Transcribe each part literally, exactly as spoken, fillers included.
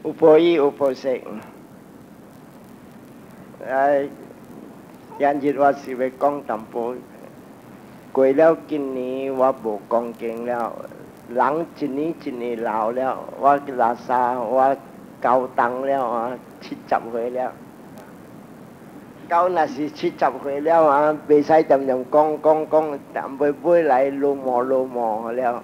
有保衣有保色。哎，今日我是要讲淡薄。过了今年我无讲经了，人一年一年老了，我拉萨我高档了啊，七十岁了。到那是七十岁了啊，袂使点点讲讲讲，但尾尾来落寞落寞了。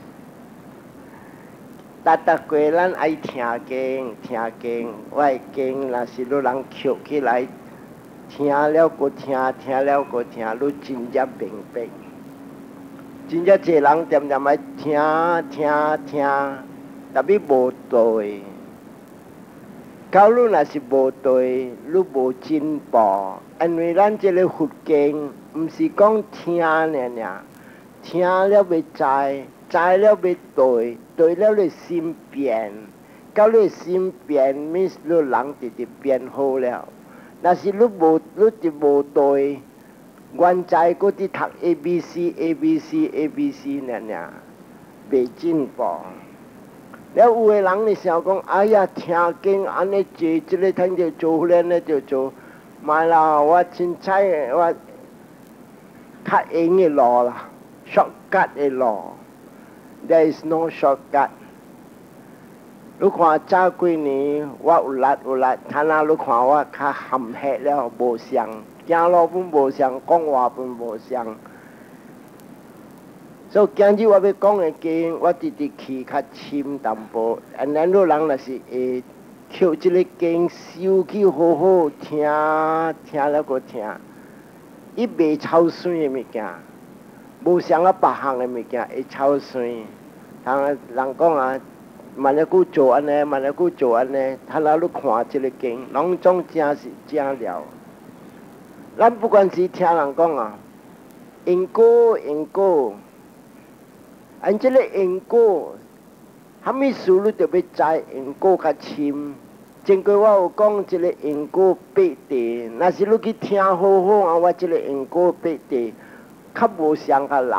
逐逐过咱爱听经听经，我的经若是有人捡起来，听了搁听，听了搁听，你真正明白。真正侪人点点爱听听听，但是无对。到你若是无对，你无进步。因为咱这个佛经，毋是讲听尔尔，听了要知，知了要对，对了你心变。到你心变，means 你人直直变好了。若是你无，你就无对。原在搁伫读 A B C A B C A B C 尔尔，袂进步。了有个人咧想讲，哎呀，听经安尼做，即个通就做，迄个就做，买啦，我凊彩我较用的路啦 ，shortcut 的路 ，there is no shortcut。你看早几年我有力有力，睇下你看我较含蓄了，无像。行路本无像，讲话本无像，所以今日我要讲的经，我直直去较深淡薄。安尼有人若是会捡这个经收去好好听，听了搁听，伊袂抄酸的物件，无像啊别项的物件会抄酸。通人讲啊，万一佫做安尼，万一佫做安尼，他那你看这个经，拢总正是正了。咱不管是听人讲啊，因果因果，按这个因果，虾米事你就要知因果较深。前过我有讲这个因果八地，若是你去听好好啊，我这个因果八地，较无像个人，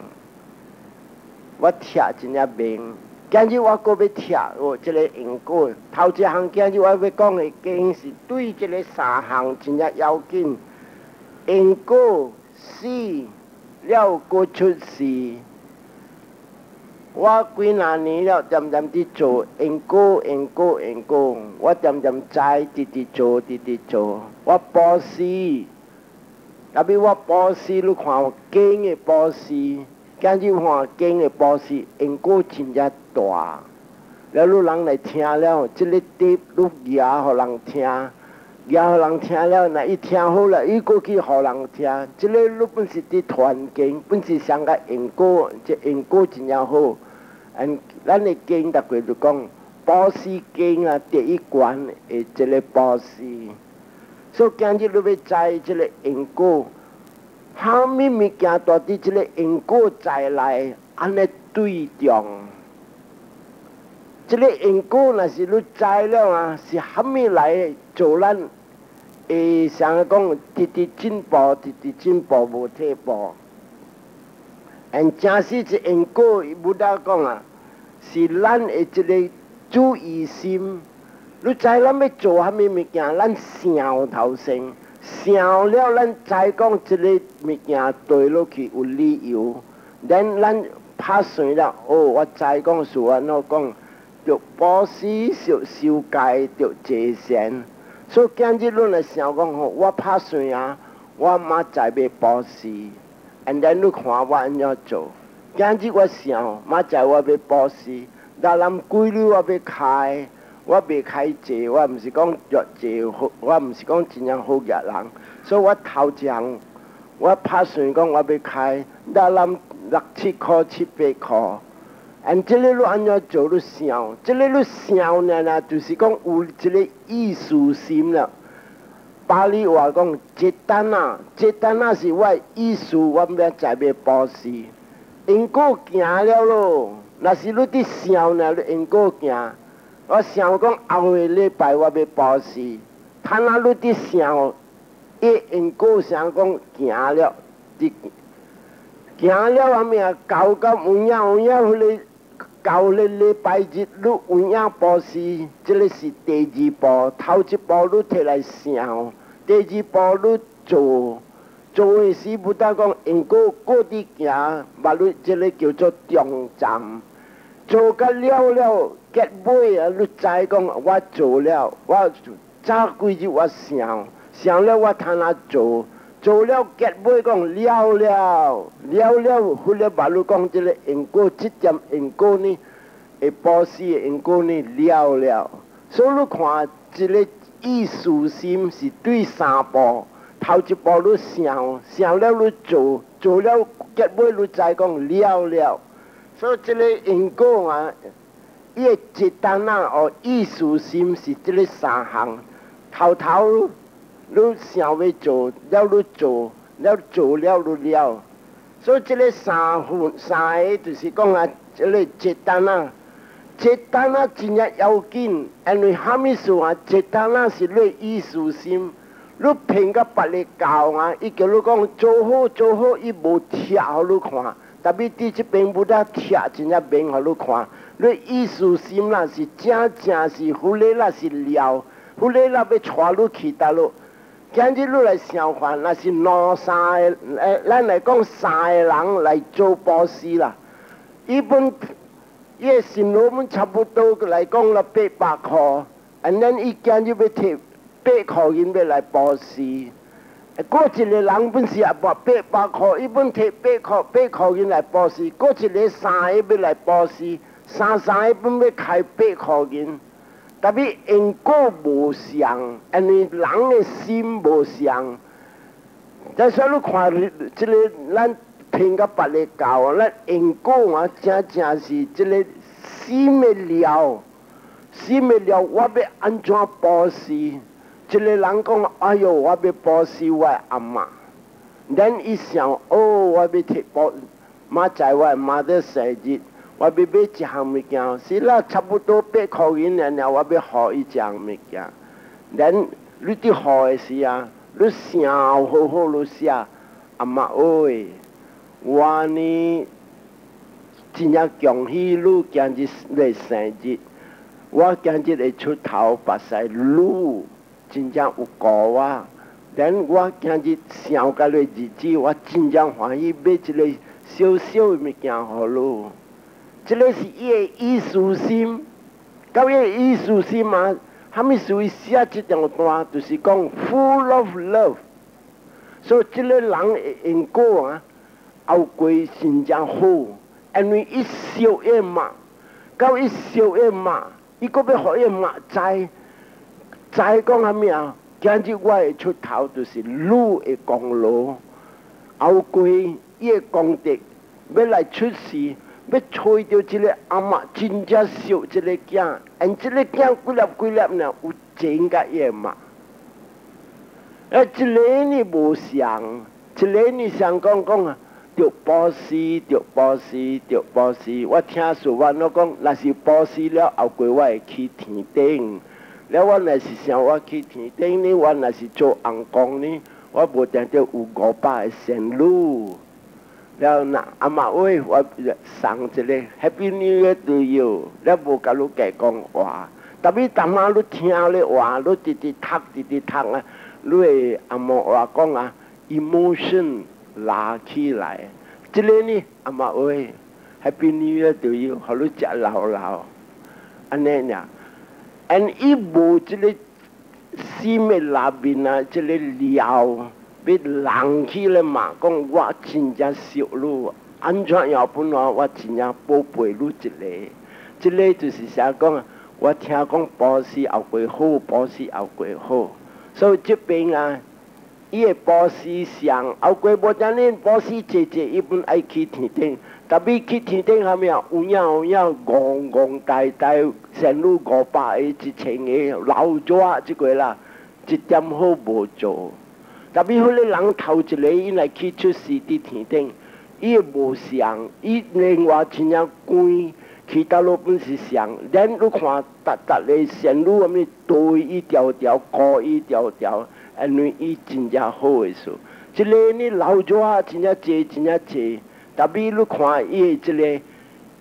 我听真正明。今日我搁要听哦，这个因果。头一项今日我要讲的经是对这个三项真正要紧。因果死了搁出世，我几若年了，渐渐地做因果因果因果，我渐渐知，直直做直直做。我保持，特别我保持，你看我经的保持，今日看经的保持，因果真正大。了你人来听了，这个碟你牙互人听。然后人听了，那伊听好了，伊过去互人听。这个你本是伫传经，本是上个因果，这因果真正好。嗯，咱的经逐过就讲，保持经啊，第一关的这个保持。所以今日你要知这个因果，虾米物件带伫这个因果在来，安尼对重。这个因果若是你知了啊，是虾米来做咱？诶，像讲直直进步，直直进步无退步。因正是这因果，不达讲啊，是咱的这个注意心。你知咱要做虾米物件，咱想头先，想了咱知讲这个物件对落去有理由，咱咱拍算了，哦，我知讲是安怎讲，着保持着修戒着节善。所以今日论来想讲吼，我拍算啊，我妈在要保持，and then你看我安怎做。今日我想，妈在我要保持，但人规律我要开，我未开济，我毋是讲弱济好，我毋是讲真正好弱人，所以我头一项，我拍算讲我要开，但人六七箍七八箍。按这个你安怎做你想，这个你想呢啦，就是讲有这个意思心了。巴黎话讲，一单啊，一单啊是我意思，我要在要保持。因果行了咯，若是你伫想呢，你因果行。我想讲后个礼拜我要保持，看哪你伫想，伊因果想讲行了，伫行了后面搞到有影有影迄个。 到咧礼拜日，你有影布施，这个是第二步。头一步你摕来想，第二步你做。做的时不但讲因果过伫行，嘛你这个叫做中站。做甲了了，结尾啊，你知讲我做了，我早几日我想，想了我通哪做，做了结尾讲了了，了了，后来嘛你讲这个因果，这点因果呢，会保持的因果呢了了。所以你看，这个意思心是对三步。头一步你想，想了你做，做了结尾你再讲了了。所以这个因果啊，伊的一单啊，哦，意思心是这个三项。头头你想要做，了你做，了做了你了。所以这个三分三个就是讲啊，这个一单啊，一单啊真正要紧，因为虾米事啊？一单啊是你意思心。你评甲别个教啊，伊叫你讲做好做好，伊无贴互你看，特别伫即边不得贴真正明互你看。你意思心啦是正正是胡咧啦是了，胡咧啦要带你去倒落。今日你来想看，那是两三个，诶，咱来讲三个人来做布施啦。一本伊个新罗们差不多来讲了八百块，安咱伊今日要摕。八块银要来布施，过一个人本是也拨八百块，伊本摕八块八块银来布施，过一个三个要来布施，三三个本要开八块银，特别因果无相，因为人的心无相。但是你看，这个咱听甲别个教，咱因果啊，真正是这个心的了，心的了，我要安怎布施？一个人讲，哎哟，我要布施我阿嬷。咱一想，哦，我要摕布，妈在我妈的生日，我要买一项物件，是啦，差不多八块银了，我要好一项物件。咱你伫好的时啊，你想好好你写，阿嬷喂，我呢真正恭喜你今日来生日，我今日会出头发腮愈。真正有顾我，但我今日想到的日子，我真正欢喜买一个小小的物件互你。这个是伊的意思心，到伊的意思心嘛，他们属于写这张单，就是讲 full of love。所以这个人的因果啊，后归真正好，因为伊烧伊嘛，到伊烧伊嘛，伊搁要互伊嘛知。再讲啥物啊？今日我会出头，就是你的功劳，后归伊的功德，要来出世，要吹到这个阿嬷真正烧这个囝，因这个囝几粒几粒呢？有钱甲伊嘛？啊，一个呢无相，一个呢想讲讲啊，着布施，着布施，着布施。我听说我我讲，若是布施了，后归我会去天顶。了，我若是想我去天顶呢，我若是做红光呢，我无定着有五百个仙女。了那阿妈喂，我送一个 Happy New Year to you， 了无甲你家讲话，特别当晚你听咧话，你直直读直直读啊，你会阿妈话讲啊 ，emotion 拉起来。这个呢，阿妈喂 ，Happy New Year to you， 互你食老老，安尼呀。因伊无这个心的内面啊，这个了，要人起来嘛，讲我真正惜你，安怎样本来我真正宝贝你一个，这个就是啥讲？我听讲布施后过好，布施后过好，所以这边啊，伊的布施上后过无等恁布施姐姐，伊本爱去天顶。特别去天顶下面有影有影，戆戆大大，成女五百个、一千个，老咗即个啦，一点好无做。特别迄个人头一个，伊来去出世伫天顶，伊无相，伊另外真正关，去到落本是相。咱你看，逐逐个成女咁咪对伊条条，高伊条条，因为伊真正好个事。即个呢老咗真正济，真正济。特别你看伊的这个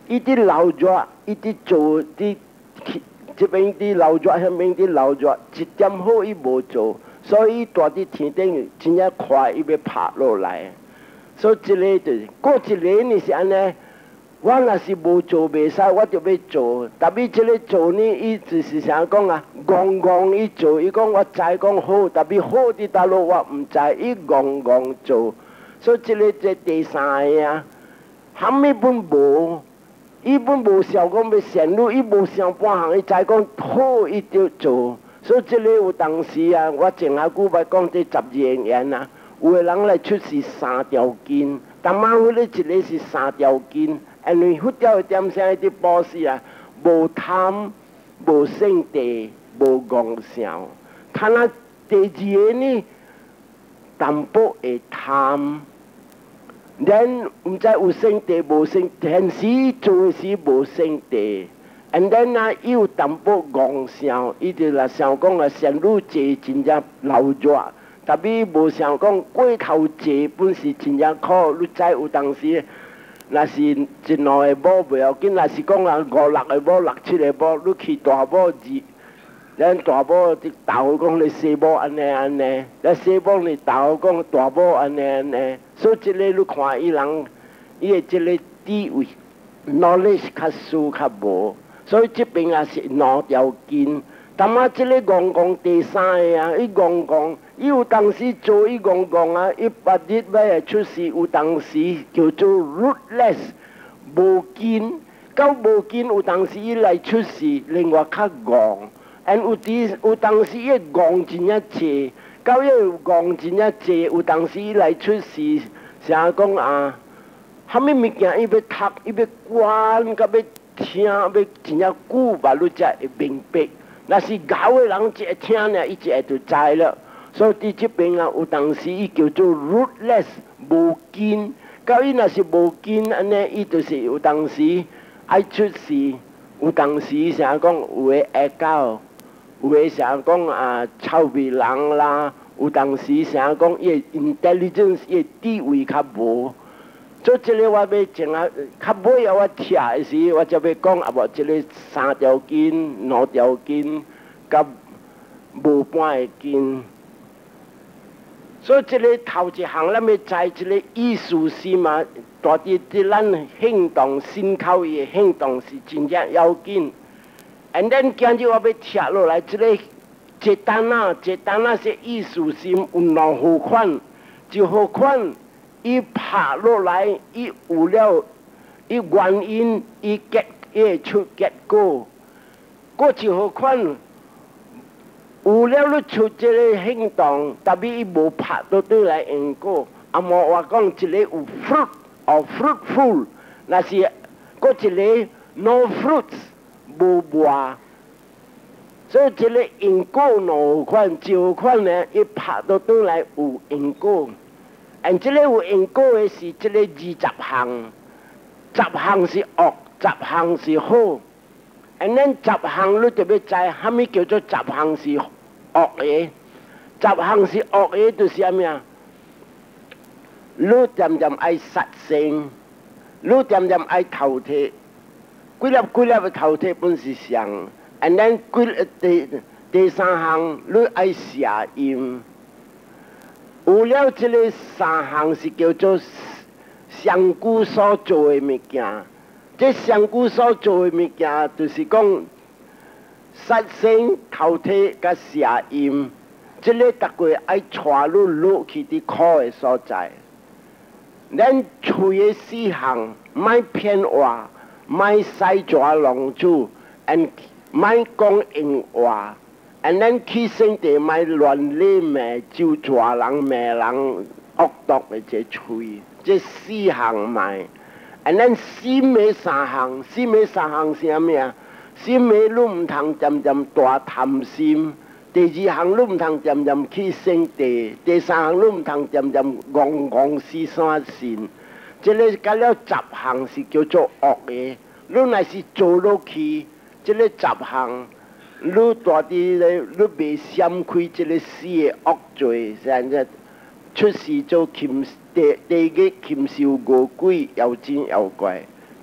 伊伫流热，伊伫做伫这边伫流热，迄边伫流热，一点好伊无做，所以大伫天顶真正快，伊要拍落来。所以即个就是，过一年呢是安尼。我若是无做袂使，我就要做。但是即个做呢，伊就是啥讲啊？戆戆伊做，伊讲我知讲好，但是好伫倒落我毋知，伊戆戆做。所以即个即第三个啊，虾米本无，伊本无想讲要显露，伊无想半项，伊知讲好，伊就做。所以即个有当时啊，我前下久捌讲这十二言啊，有个人来出示三条筋，但马虎咧一个是三条筋。因为佛教点啥伫保持啊，无贪，无圣地，无妄想。他那第二个呢，淡薄会贪，然毋知有圣地无圣地，现时做时无圣地，and then 啊，伊有淡薄妄想，伊就来想讲啊，善女济真正流热，但是无想讲过头济本是真正苦，你知有当时。若是一两个某袂要紧，若是讲啊五六个某、六七个某，你去大某二，咱大某伫斗讲你细某安尼安尼，咱细某哩斗讲大某安尼安尼，所以即个你看伊人，伊的即个地位 knowledge 较输较无，所以即边也是两条筋。但啊，即个戆戆第三个啊，伊戆戆。伊有当时做伊戆戆啊，伊八日要来出事，有当时叫做 rootless 无根，到无根有当时伊来出事，另外较戆，and 有啲有当时伊戆真正济，到伊戆真正济，有当时伊来出事，啥讲啊？虾米物件伊要读，伊要管，甲要听，要真正久吧，你才会明白。若是咬的人一会听呢，伊一下就知了。所以伫即边啊，有当时伊叫做 rootless 无根，到伊若是无根安尼，伊就是有当时爱出事，有当时啥讲有诶会狗，有诶啥讲啊臭味人啦，有当时啥讲伊 intelligence 伊地位较无。所以即个我要前啊，较尾啊我听诶时，我才要讲啊无即个三条筋、两条筋，甲无半个筋。所以即个头一项，咱要知即个意思是嘛，大伫伫咱行动、心口伊的行动是真正要紧。and then 今日我要贴落来，即个一单啊，一单啊是意思是有两好款，一好款伊拍落来，伊有了，伊原因，伊结，伊会出结果。过一好款。有了你出这个行动，但是伊无拍到对来因果。啊，无我讲一个有 fruit or fruitful， 若是搁一个 no fruits 无活。所以这个因果两款，一有款呢，伊拍到对来有因果。而这个有因果的是这个二十项，十项是恶，十项是好。而咱十项你就要知，虾米叫做十项是恶的？十项是恶的，就是啥物啊？你渐渐爱杀生，你渐渐爱偷窃，几粒几粒的偷窃本是上，而咱几第第三项你爱邪淫。有了这个三项是叫做上古所做的物件。这上古所做的物件，就是讲杀生、偷窃、甲邪淫，这个逐个爱带你落去伫苦的所在。咱嘴的四项，莫骗话，莫使抓浪子，and 莫讲闲话。and 咱去生地莫乱咧骂，就抓人骂人恶毒的这嘴，这四项卖。and 咱心的三项，心的三项是啥物啊？心的你毋通渐渐大贪心，第二项你毋通渐渐去生地，第三项你毋通渐渐戆戆死山神。这个甲了十项是叫做恶的，你若是做落去，这个十项。你大啲咧，你未闪开这个死的恶罪，现在出世做禽第第一个禽兽恶鬼妖精妖怪，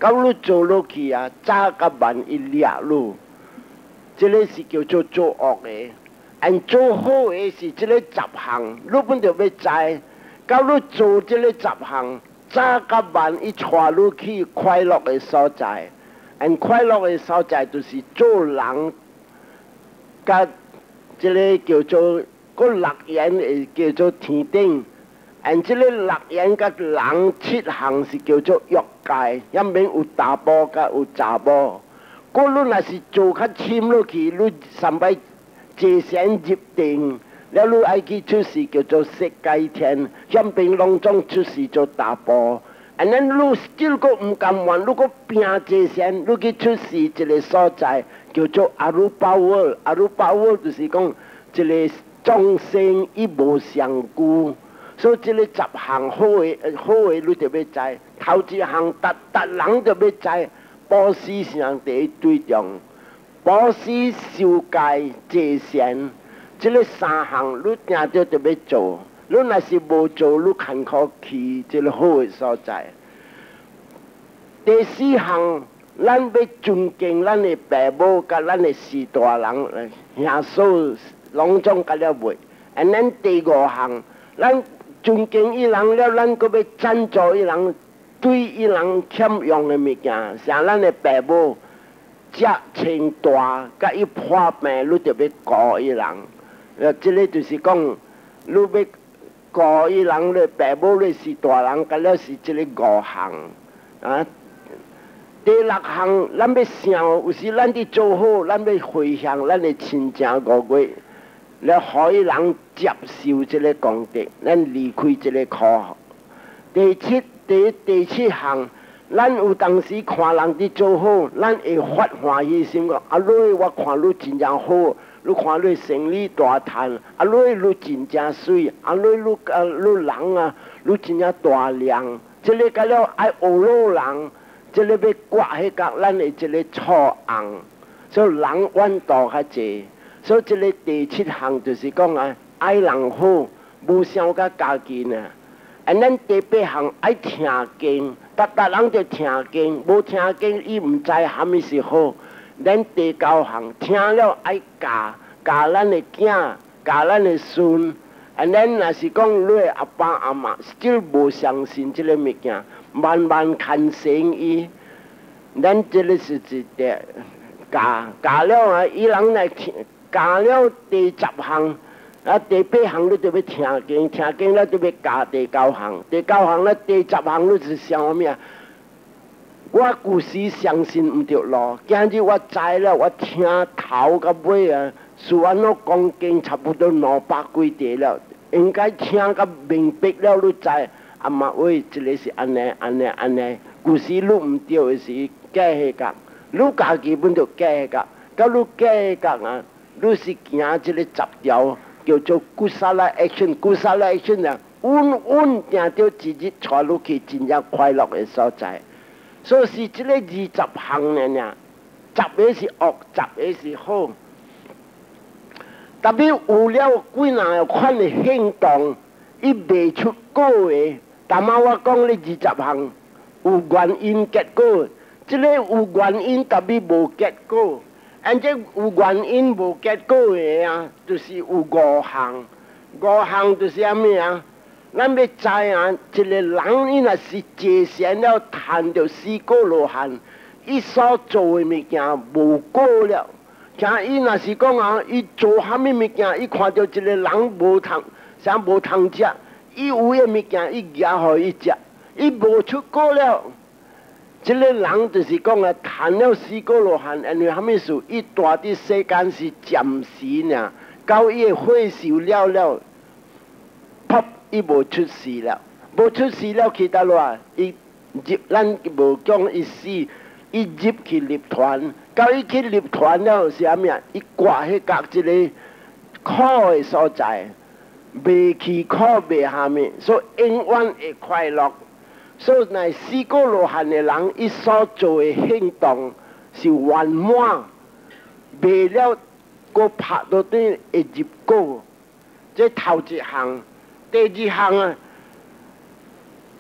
到你做落去啊，早甲晚一掠路，这个是叫做做恶的。按做好的是这个十项，你本就要知。到你做这个十项，早甲晚一带你去快乐的所在。按快乐的所在就是做人，甲这个叫做个乐园的叫做天顶。按这个乐园甲人七项是叫做欲界，一免有查甫甲有查某。嗰你若是做较深落去，你三摆坐禅入定，了你爱去出世叫做色界天，向边拢总出世做查甫。安尼你still个唔甘愿，你个拼坐禅，你去出世一个所在叫做阿鲁巴沃，阿鲁巴沃就是讲一个众生伊无相顾。所以这个十项好的好的你就要知，头一项达达人就要知，布施是人第一对象，布施受戒坐禅，这个三项你定着就要做。你若是无做，你坎坷去这个好的所在。第四项，咱要尊敬咱的父母，甲咱的四大人，兄嫂拢总甲了袂。啊，咱第五项，咱尊敬伊人了，咱阁要赞助伊人，对伊人欠用的物件，像咱的父母，食清大，甲伊破病，你就要顾伊人。呃，这个就是讲，你要顾伊人咧，父母咧是大人，甲了是这个五项啊。第六项，咱要想，有时咱伫做好，咱要回向咱的亲情五鬼。了，互伊人接受这个功德，咱离开这个苦。第七、第第七项，咱有当时看人伫做好，咱会发欢喜心个。啊，你我看你真正好，你看你生意大赚，啊，你你真正水，啊，你你啊你人啊，你真正大量。这个甲了爱学老人，这个要刮迄角，咱的这个错红，所以人怨道较济。所以这个第七项就是讲啊，爱人好，无伤甲家己呢。啊，咱第八项爱听经，逐逐人就听经，无听经伊毋知虾米是好。咱第九项听了爱教，教咱的囝，教咱的孙。啊，咱若是讲你的阿爸阿妈still无相信这个物件，慢慢看生伊，咱这个是一个教教了啊，伊人来听。教了第十项，啊第八项你就要听经，听经了就要教第九项，第九项了第十项你是啥物啊？我古时相信唔着路，今日我知了，我听头到尾啊，是安怎讲经差不多两百几题了，应该听到明白了，你知啊嘛喂，这个是安尼安尼安尼，古时你唔着的是假迄角，你家己本就假迄角，到你假迄角啊。你是行这个十条叫做古萨拉 action， 古萨拉 action 啊，稳稳定着一日带你去真正快乐的所在。所以是这个二十项呢呢，十个是恶，十个是好。特别有了几哪款的行动，伊袂出果的。但嘛我讲你二十项有原因结果，这个有原因特别无结果。按这有原因无结果的啊，就是有五项。五项就是啥物啊？咱要知啊，一个人伊若是坐禅了，谈着四果罗汉，伊所做的物件无果了。像伊若是讲啊，伊做啥物物件，伊看到一个人无通，啥无通食，伊有诶物件，伊举互伊食，伊无出果了。这个人就是讲啊，谈了四果罗汉，因为啥物事？伊住伫世间是暂时呢，到伊的火烧了了，噗，伊无出世了，无出世了去倒落，伊入咱无讲伊死，伊入去立团，到伊去立团了是啥物啊？伊挂迄角一个苦的所在，未去苦未下面，所以永远会快乐。所以，乃四果罗汉的人，伊所做的行动是圆满，未了个拍到底会入果。这头一项，第二项啊，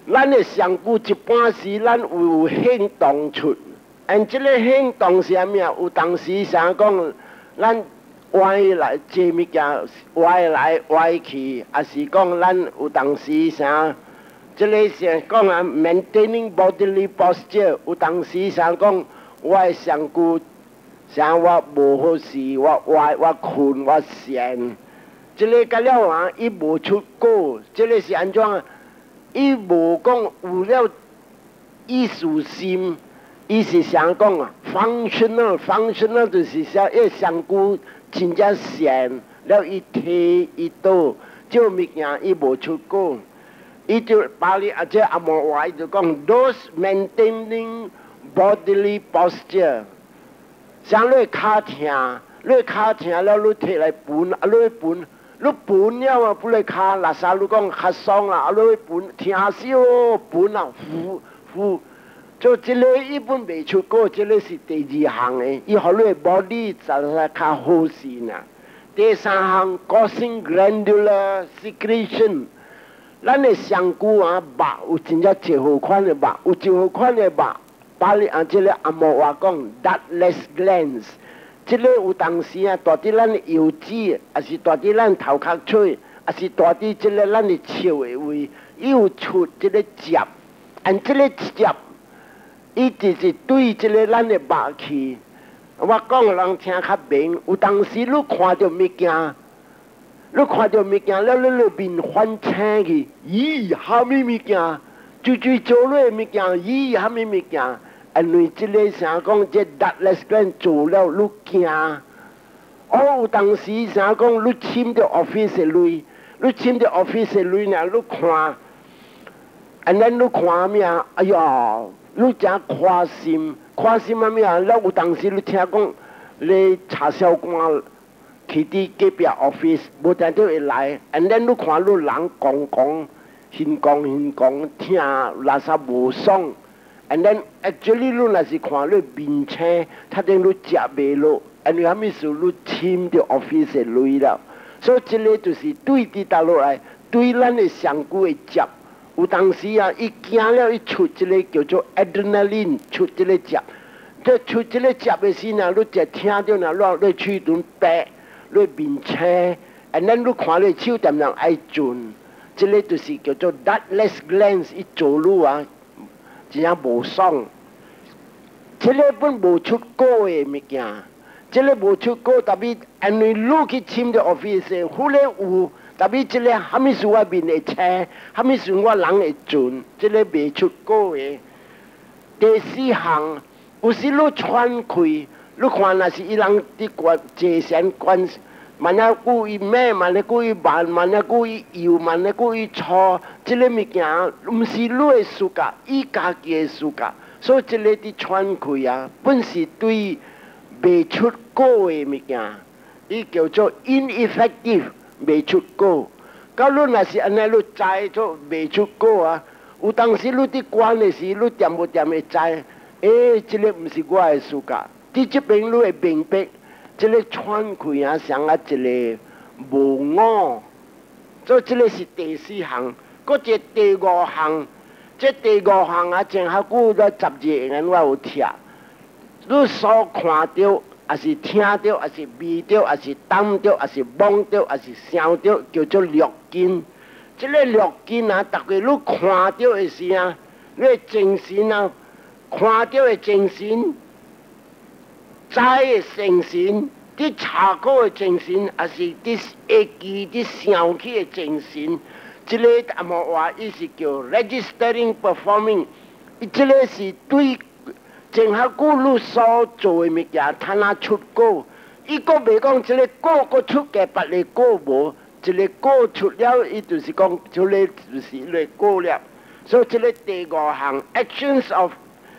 咱的上句一般时咱有行动出，按即个行动是啥物啊？有当时啥讲，咱歪来坐物件，歪来歪去，也是讲咱有当时啥？即个是讲啊 ，maintaining bodily posture， 有当时啥讲，我的上句啥我无好势，我歪我困我闲，即个甲了啊，伊无出果，即个是安怎啊？伊无讲有了艺术性，伊是啥讲啊 ？functional functional 就是啥？伊上句真正善了，伊摕伊倒，即物件伊无出果，伊就巴黎啊，即阿摩话伊就讲 those maintaining bodily posture， 像你骹疼，你骹疼了，你摕来歕，啊，你歕。你歕了啊，不来卡，那啥你讲较爽啦，啊，你歕听死哦，歕啊，呼呼，就即个伊本未出过，即个是第二项的，伊互你 body 就来较好势呐。第三项 causing glandular secretion， 咱的上句啊，肉有真正一号款的肉，有一号款的肉，把你啊，即个阿摩话讲 ductless glands。即个有当时啊，大伫咱的腰子，也是大伫咱头壳喙，也是大伫即个咱的笑的位，伊有出即个汁，按即个汁，伊就是对即个咱的肉气。我讲人听较明，有当时你看到物件，你看到物件了，你你面反青去，咦，虾米物件？追追做落物件，咦，虾米物件？因为即个啥讲，即 ductless gland 做了你惊，哦，有当时啥讲，你签着 office 的类，你签着 office 的类呢，你看，and then 你看咩啊？哎呀，你真开心，开心啊咩啊？了有当时你听讲，你查小官去伫隔壁 office， 无定都会来 ，and then 你看你人讲讲，现讲现讲，听垃圾无爽。And then actually 你若是看你面青，他等你食袂落，因为虾米事你签着 office 的类了，所以即个就是对伫倒落来，对咱的上句的汁，有当时啊，伊惊了，伊出即个叫做 adrenaline， 出即个汁，即出即个汁的时呢，你只听到呢，你你喙唇白，你面青 ，and then 你看你手点样爱准，即个就是叫做 ductless glands， 伊做路啊。真正无爽，即个本无出果的物件，即个无出果，特别因为你去签着 office， 忽然有，特别即个虾米事我面会青，虾米事我人会准，即个未出果的。第四项，有时你喘气，你看若是伊人伫关坐禅关，万一故意咩，万一故意慢，万一故意摇，万一故意错，即个物件毋是你的事噶，伊家己的事噶，所以即个伫喘气啊，本是对未出果的物件，伊叫做 ineffective 未出果。到你若是安尼，你知做未出果啊，有当时你伫关的时，你点无点会知，诶，即个毋是我的事噶，伫即边你会明白。即个喘气啊，像啊一个无我，所以即个是第四项。搁一第五项，即第五项啊，前较久了十二年我有听。你所看到，也是听到，也是味到，也是闻到，也是摸到，也是想到，叫做六根。即个六根啊，逐个你看到的时啊，你的精神啊，看到的精神。知的精神，伫查考的精神，也是伫会记、伫想起的精神。即、这个阿摩话，伊是叫 registering performing， 伊即个是对前较久你所做的物件，他那出果。伊个袂讲即个果个出嘅，别个果无。一个果出了，伊就是讲，即个就是一个果了。所以即个第五项 actions of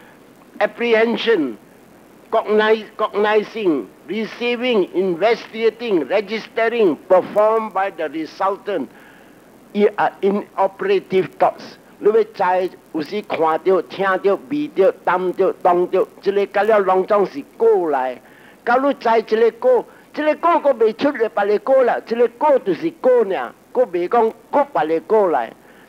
apprehension。Cognizing, receiving, investigating, registering, performed by the resultant inoperative thoughts。你要知，有时看到、听到、味到、闻到、当到，这个甲了拢总是果来。假如知这个果，这个果个未出来别个果啦，这个果就是果呢，个未讲果别个果来。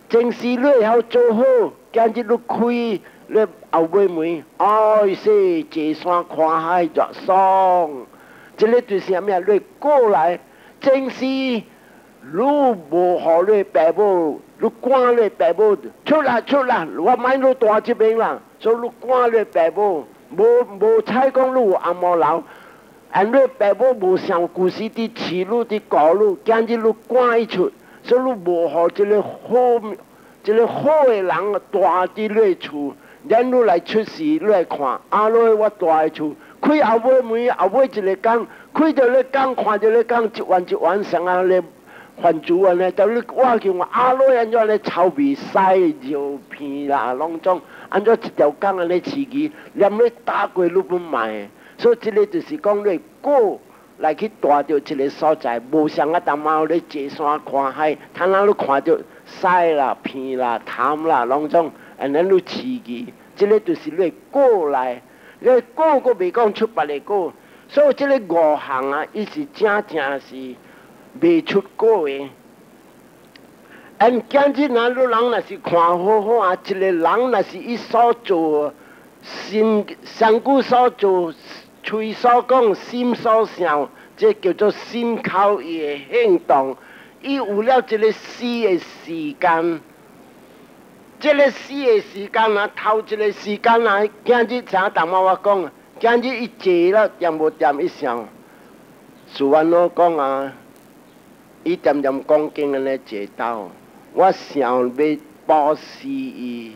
正是你晓做好，今日你开你后尾门，哎西坐山看海热爽，这个就是啥物啊？你过来，正是你无好你爸母，你赶你爸母出来出来，我买你大这边啦，所以你赶你爸母，无无采讲你有阿毛老。安你爸母无上故事的饲你的教你，今日你赶伊出，所以你无互一个好，一个好的人大伫你厝，然你来出事，你来看，阿罗我大的厝，开后尾门，后尾一个工，开着你工，看着你工，一晚一晚上啊咧还主安尼，到你我叫我阿罗安怎咧臭味屎肉片啦，拢种安怎一条工安尼饲鸡，连你打过你不卖。所以这个就是讲，你过来去带到一个所在，无像啊，淡薄咧坐山看海，他那你看到屎啦、片啦、痰啦，拢种，安尼你刺激，这个就是你过来，你过个未讲出别个过，所以这个五行啊，伊是正正是未出过的。按今日那你人若是看好好啊，一个人若是伊所做，心上古所做。嘴所讲，心所想，这叫做心口伊的行动。伊有了一个死的时间，这个死的时间啊，头一个时间啊，今日像淡薄我讲，今日伊坐了点无点一想，苏安老讲啊，伊点点讲经安尼坐到，我想要保持伊，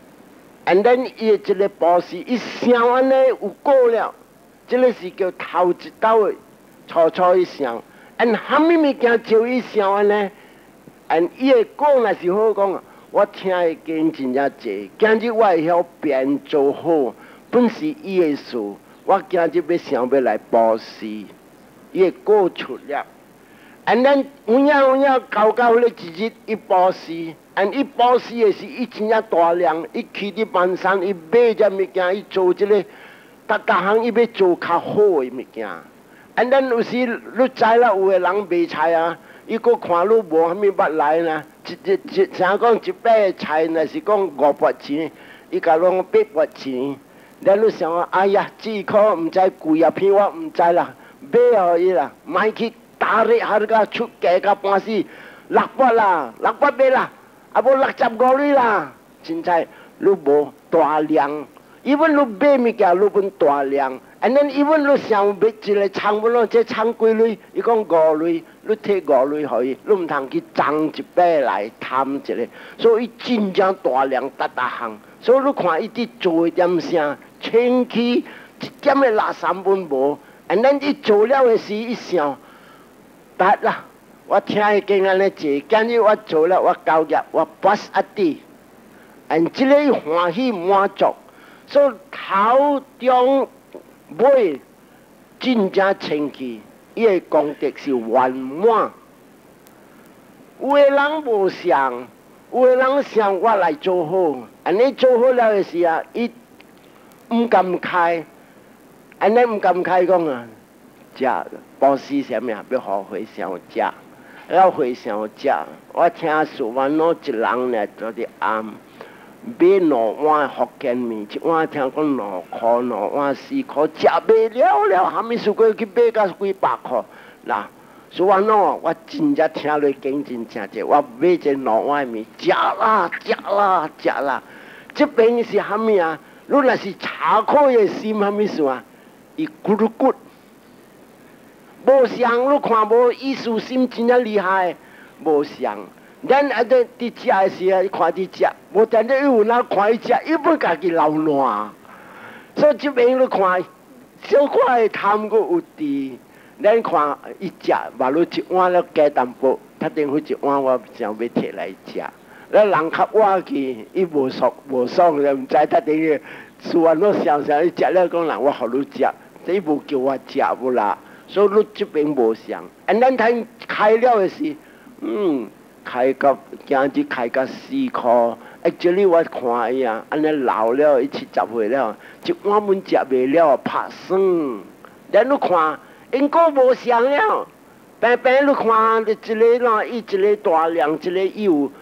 and then 伊一个保持，伊想安尼有过了。这个是叫头一道的初初一想，按虾米物件就伊想安尼，按伊的讲若是好讲，我听的经真正济，今日我会晓变做好，本是伊的事，我今日要想要来保持，伊会过出了，按咱有影有影搞到迄个一日一保持，按伊保持的是伊真正大量，伊去伫万山，伊买只物件，伊做这个。逐逐项伊要做较好的物件，安咱有时你知啦，有个人卖菜啊，伊搁看你无虾米捌来呢，一一一像讲一百个菜，若是讲五百钱，伊甲讲八百钱，咱你想讲，哎呀，这颗毋知贵啊片，我毋知啦，买互伊啦，卖去打日下个出价甲半死，六百啦，六百八啦，啊无六十五哩啦，凊彩你无大量。伊本你买物件，你本大量，安尼伊本你想买一个仓本咯，这仓几类？伊讲五类，你摕五类互伊，你毋通去装一百来贪一个，所以伊真正大量逐逐项，所以你看伊伫做一点啥，清气一点的垃圾本无，安尼伊做了的时，伊想，得啦，我听伊经安尼坐，今日我做了，我交业，我不是一滴，按即个欢喜满足。所以头中尾真正清气，伊的功德是圆满。有个人无想，有个人想我来做好，安尼做好了的时啊，伊唔敢开，安尼唔敢开讲啊，食保持啥物啊？要互回想食，要回想食。我听说我那一人呢，做啲暗。买两碗福建面，一碗听讲两块，两碗四块，食袂了了，虾米事过去买到几百块啦？所以我喏，我真正听落经真正济，我买一两碗面，食啦食啦食啦。这边是虾米啊？你若是查考的心，虾米事啊？伊咕噜咕，无像你看无艺术心真正厉害，无像。咱啊，伫伫食的时啊，伊看伫食，无但咧有人看伊食，伊要家己流烂。所以这边你看，小可的汤阁有滴，咱看伊食，嘛如一碗了加淡薄，特定许一碗我想要摕来食。咱人较晚去，伊无爽无爽，就毋知特定个，事完我想想，伊食了讲人我互你食，这无叫我食无啦。所以你这边无想，啊，咱睇开了的是，嗯。开到今日开到四块，哎，这里我看伊啊，安尼老了，伊七十岁了，一碗糜食袂了，拍酸。咱你看，因个无像了，平平你看，一个喏，伊一个大量，一个有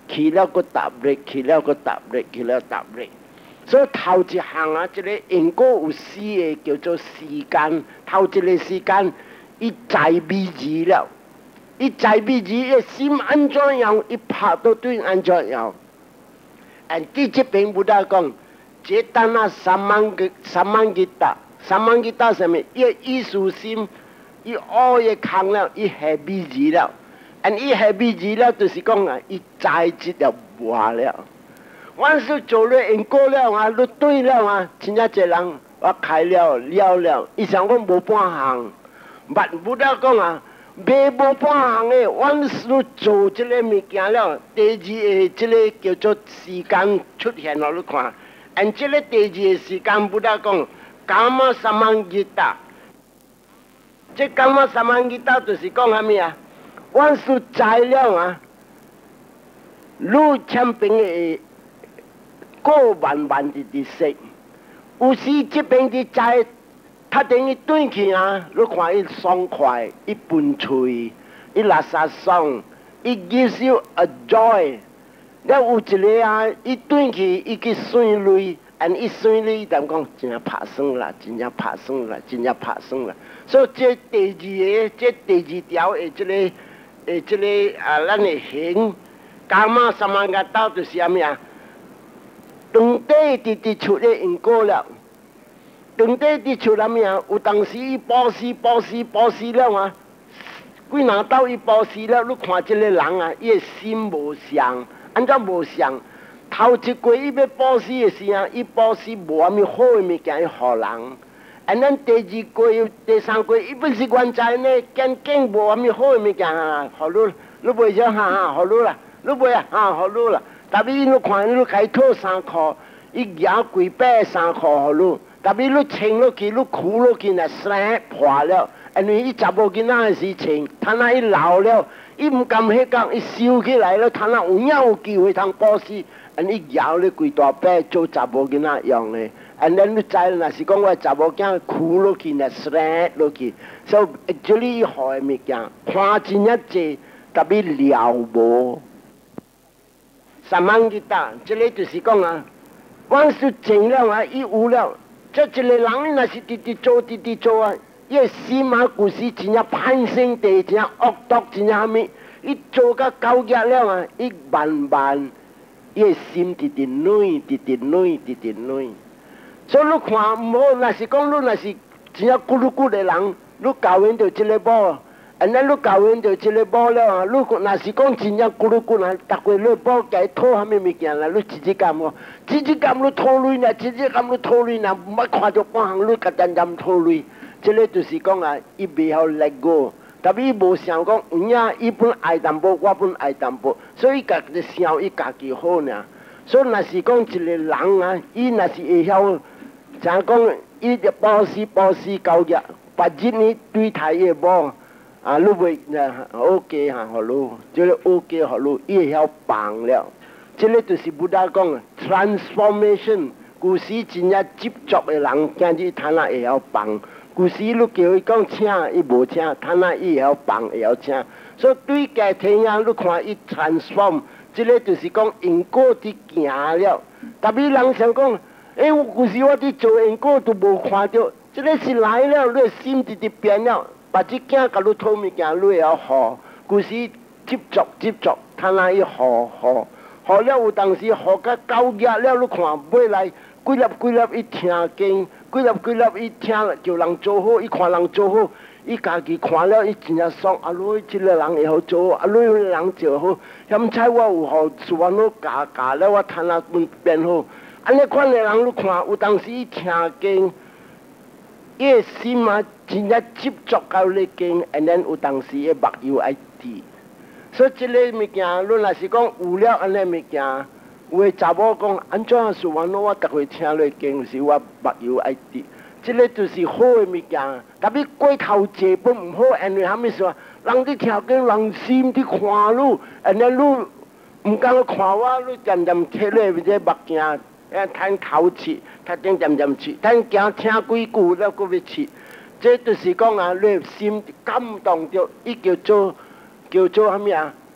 去了个踏入，去了个踏入，去了踏入。所以头一项啊，即、這個因果有四個叫做時間。頭一個時間，伊在未知了，伊在未知，伊心安怎樣，伊拍到對安怎樣。and 第這邊不得講，這單啊三萬個三萬幾打，三萬幾打上面，伊藝術心，伊學嘢空了，伊係未知了。and 伊係未知了，就是講啊，伊在即了話了。我是做了因果了啊，你對了啊，真正一人我開了了了，伊想講無半項，但不得講啊，未無半項的，我是做這個物件了，第二個這個叫做時間出現了，你看，and 這個第二個時間不得講，伽馬三萬吉他，這伽馬三萬吉他就是講係咩啊？我是材料啊，路前邊嘅。個萬萬的的色，有時這邊的債，他等於轉去啊！你看伊爽快，伊笨脆，伊垃圾爽，伊 gives you a joy。了有一個啊，伊轉去伊去算累，and 伊算累，但講真正拍算啦，真正拍算啦，真正拍算啦。所以這第二個，這第二條誒，這個誒，這個啊，咱嘅行，伽馬三萬個道就是啥物啊？當地直直出咧因果了，當地直出啥物啊？有當時伊報時報時報時了啊，幾若到伊報時了，你看這個人啊，伊個心無相，安怎無相？頭一季伊要報時的時啊，伊報時無啥物好嘅物件伊予人，and then第二季、第三季，伊本是原在呢，堅堅無啥物好嘅物件啊，予你，你袂少哈哈，予你啦，你袂啊哈，予你啦。特別你看你開套衫褲，伊夾幾百衫褲予你。特別你穿落去，你褲落去，若生破了，因為伊查某囡仔嘅事情，他那伊老了，伊唔甘迄講，伊收起來了，他那有影有機會通報時，因伊夾你幾大百做查某囡仔用嘅，因恁你知若是講我查某囝褲落去，若生落去，所以這裡伊好嘅物件，看真一濟，特別了無。三萬吉他，這個就是講啊，我是整了啊，伊有了，這一個人若是直直做直直做啊，伊個心啊故事真正攀升地，真正惡毒，真正啥物，伊做到高級了啊，伊慢慢，伊個心直直軟，直直軟，直直軟。所以你看唔好，若是講你若是真正咕嚕咕的人，你教完就這個寶。and 咱你教完就這個寶了啊！你若是講真正咕嚕咕啦，逐個你寶該討啥物物件啦？你直直幹喎，直直幹你討累啦，直直幹你討累啦，唔捌看到半項你甲陣陣討累。這個就是講啊，伊袂曉 let go，特別伊無想講，有影伊本愛淡薄，我本愛淡薄，所以家己想伊家己好呢。所以若是講一個人啊，伊若是會曉，像講伊就報時報時交易，白日呢對待伊無。啊，你袂啊 OK 哈，互你，即個 OK 互你，伊會曉幫了。即個就是不打講 transformation， 故時真正執着嘅人，今日他那會曉幫。故時你叫伊講請，伊無請，他那伊會曉幫，會曉請。所以對家庭啊，你看伊 transform， 即個就是講因果佇行了。特別人想講，誒，我故時我佇做因果都無看到，即個是來了，你個心直直變了。把這囝甲你討物件，你會曉好，故時執着執着，他那伊好好，好了有當時好甲高壓了，你看買來幾粒幾粒伊聽經，幾粒幾粒伊聽叫人做好，伊看人做好，伊家己看了伊真正爽，啊女這個人會好做好，啊女個人做好，嫌彩我有好事，我攞教教了我他那變變好，安尼款的人你看有當時伊聽經。伊個心啊，真正執着到你經，然後有當時個目睭愛滴。所以這個物件，你若是講有了安尼物件，有個查某講安怎是我我逐回聽你經，是我目睭愛滴。這個就是好個物件，特別過頭濟本唔好，因為啥物事啊？人哋聽經，人心啲看你，然後你唔敢看我，你漸漸貼你這目鏡。誒，趁頭切，他正漸漸切，趁驚聽幾句了，佫要切。這就是講啊，你心感動着，伊叫做叫做啥物啊？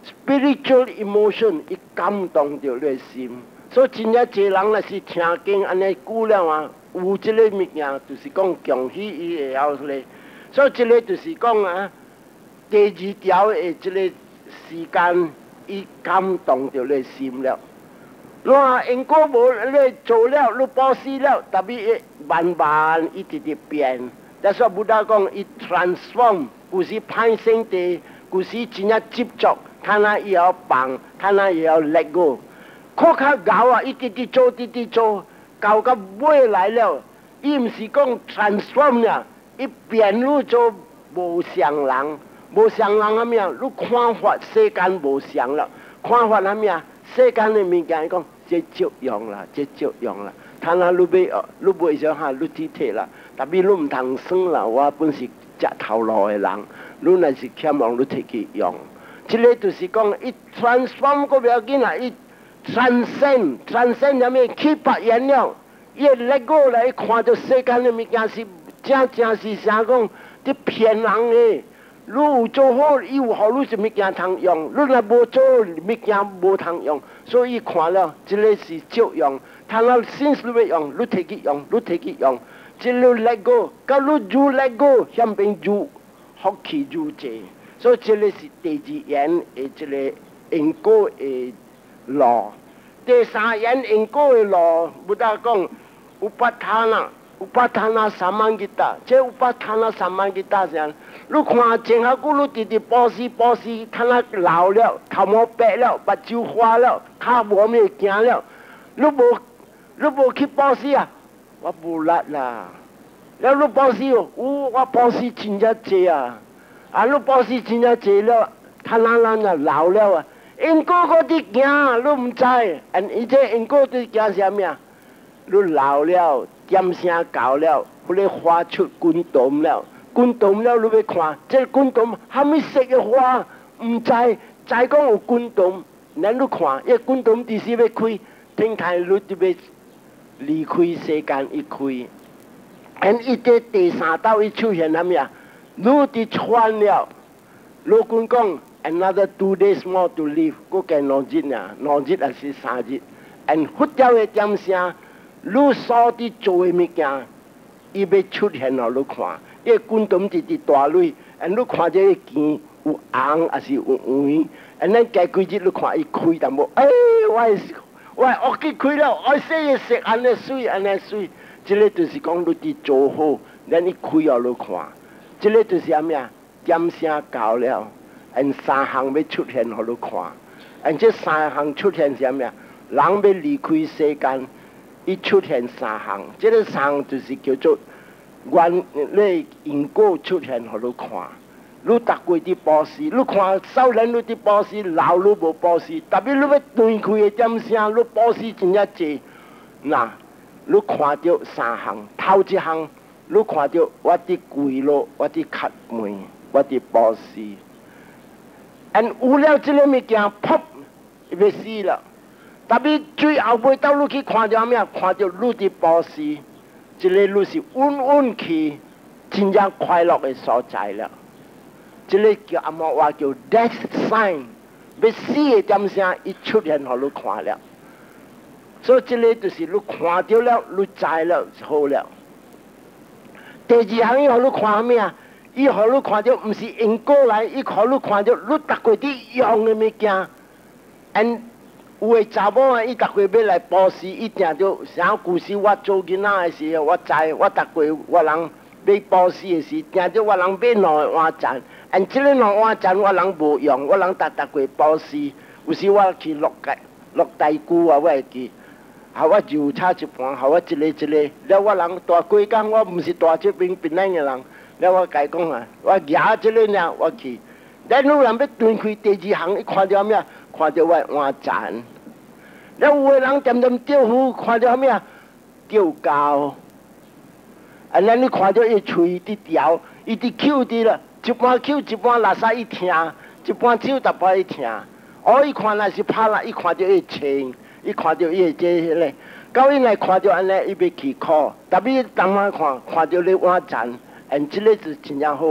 spiritual emotion 伊感动着你心，所以真正侪人若是听经安尼久了啊，有即个物件就是讲强喜伊会晓咧。所以即个就是讲啊，第二条的即个时间，伊感动着你心了。那因果无你做了，你保持了，特别慢慢一直直变。但是不达讲伊 transform， 有时歹性地，有时真正执着，看下伊要放，看下伊要 let go。靠较高啊，一直直做，直直做，到到尾来了，伊毋是讲 transform 呀，伊变愈做无像人，无像人啊咩？你看法世间无像了，看法啊咩？世间的物件讲。这足用啦，这足用啦。看下你要，你袂想下你体体啦。特别你唔通算啦，我本是食头路的人，你若是欠望你摕去用。这个就是讲，伊 transform 个不要紧啦，伊 transcend transcend 啥物 keep 不完了，伊 let go 来看到世间的物件是正正是啥讲，啲骗人的。你有做好，伊有好你是物件通用；你若无做，物件无通用。所以看了，这个是足用。看了先是要用，你摕去用，你摕去用。这个 let go， 到你愈 let go， 向边愈福气愈济。所以这个是第二言的这个因果的路。第三言因果的路，不但讲有巴塔那。有巴塔那三万吉达，这有巴塔那三万吉达是安。你看前下久，你直直保持保持，看那老了，头毛白了，目睭花了，脚无咩行了，你无你无去保持啊？我无力啦。了你保持哦，有我保持真正济啊！啊，你保持真正济了，看咱咱啊老了啊，因果嗰啲行，你唔知，而而且因果啲行啥物啊？你老了。点声搞了，迄个花出滚动了，滚动了，你要看，这滚动虾米色的花，唔知，知讲有滚动，咱你看，伊滚动第时要开，天台你就要离开世间一开，而伊这第三道伊出现啥物啊？你伫穿了，老公讲 another two days more to live， 佫计两日啊，两日还是三日，而忽掉的点声。你所伫做的物件，伊要出现互你看。伊滚动一直大蕊，而你看这个钱有红还是有黄，而咱加几日你看伊开淡薄，哎，我我我去开了，我说伊食安尼水安尼水，这个就是讲你伫做好，咱伊开互你看。这个就是啥物啊？点声到了，而三项要出现互你看，而这三项出现是啥物啊？人要离开世间。伊出现三项，这个三项就是叫做原你因果出现，互你看。你逐过伫保持，你看少年你伫保持，老你无保持，特别你要断开的点声，你保持真正济。那你看到三项，头一项你看到我伫跪落，我伫磕门，我伫保持。而有了这个物件，噗，要死了。特别最后尾到你去看到咩？看到你的保持，这个你是稳稳去，真正快乐的所在了。这个叫阿妈话叫 death sign， 要死的点声，伊出现互你看了。所以这个就是你看到了，你知了就好了。第二项伊互你看咩啊？伊互你看到，唔是因果来，伊互你看到你逐过伫用的物件，and有诶查某啊，伊逐过要来保持，伊定着啥故事？我做囡仔诶时候，我知我逐过我人要保持诶时，定着我人买两个碗잔，按即个两碗잔我人无用，我人逐逐过保持。有时我去落街落大姑啊，我会记，互我油炒一盘，互我一个一个。了我人大几工，我毋是大这边边咱诶人。了我甲伊讲啊，我举即个呢，我去。咱有人要断开第二项，伊看到咩？看到我碗잔。了有个人点点钓鱼，看到咩啊？钓钩。啊，咱你看到伊喙伫调，伊伫口伫啦，一半口一半垃圾伊听，一半手逐摆伊听。哦，伊看若是拍啦，伊看到伊青，伊看到伊这迄个，到伊来看到安尼，伊要去考。特别当晚看，看到你碗잔，按即个是真正好。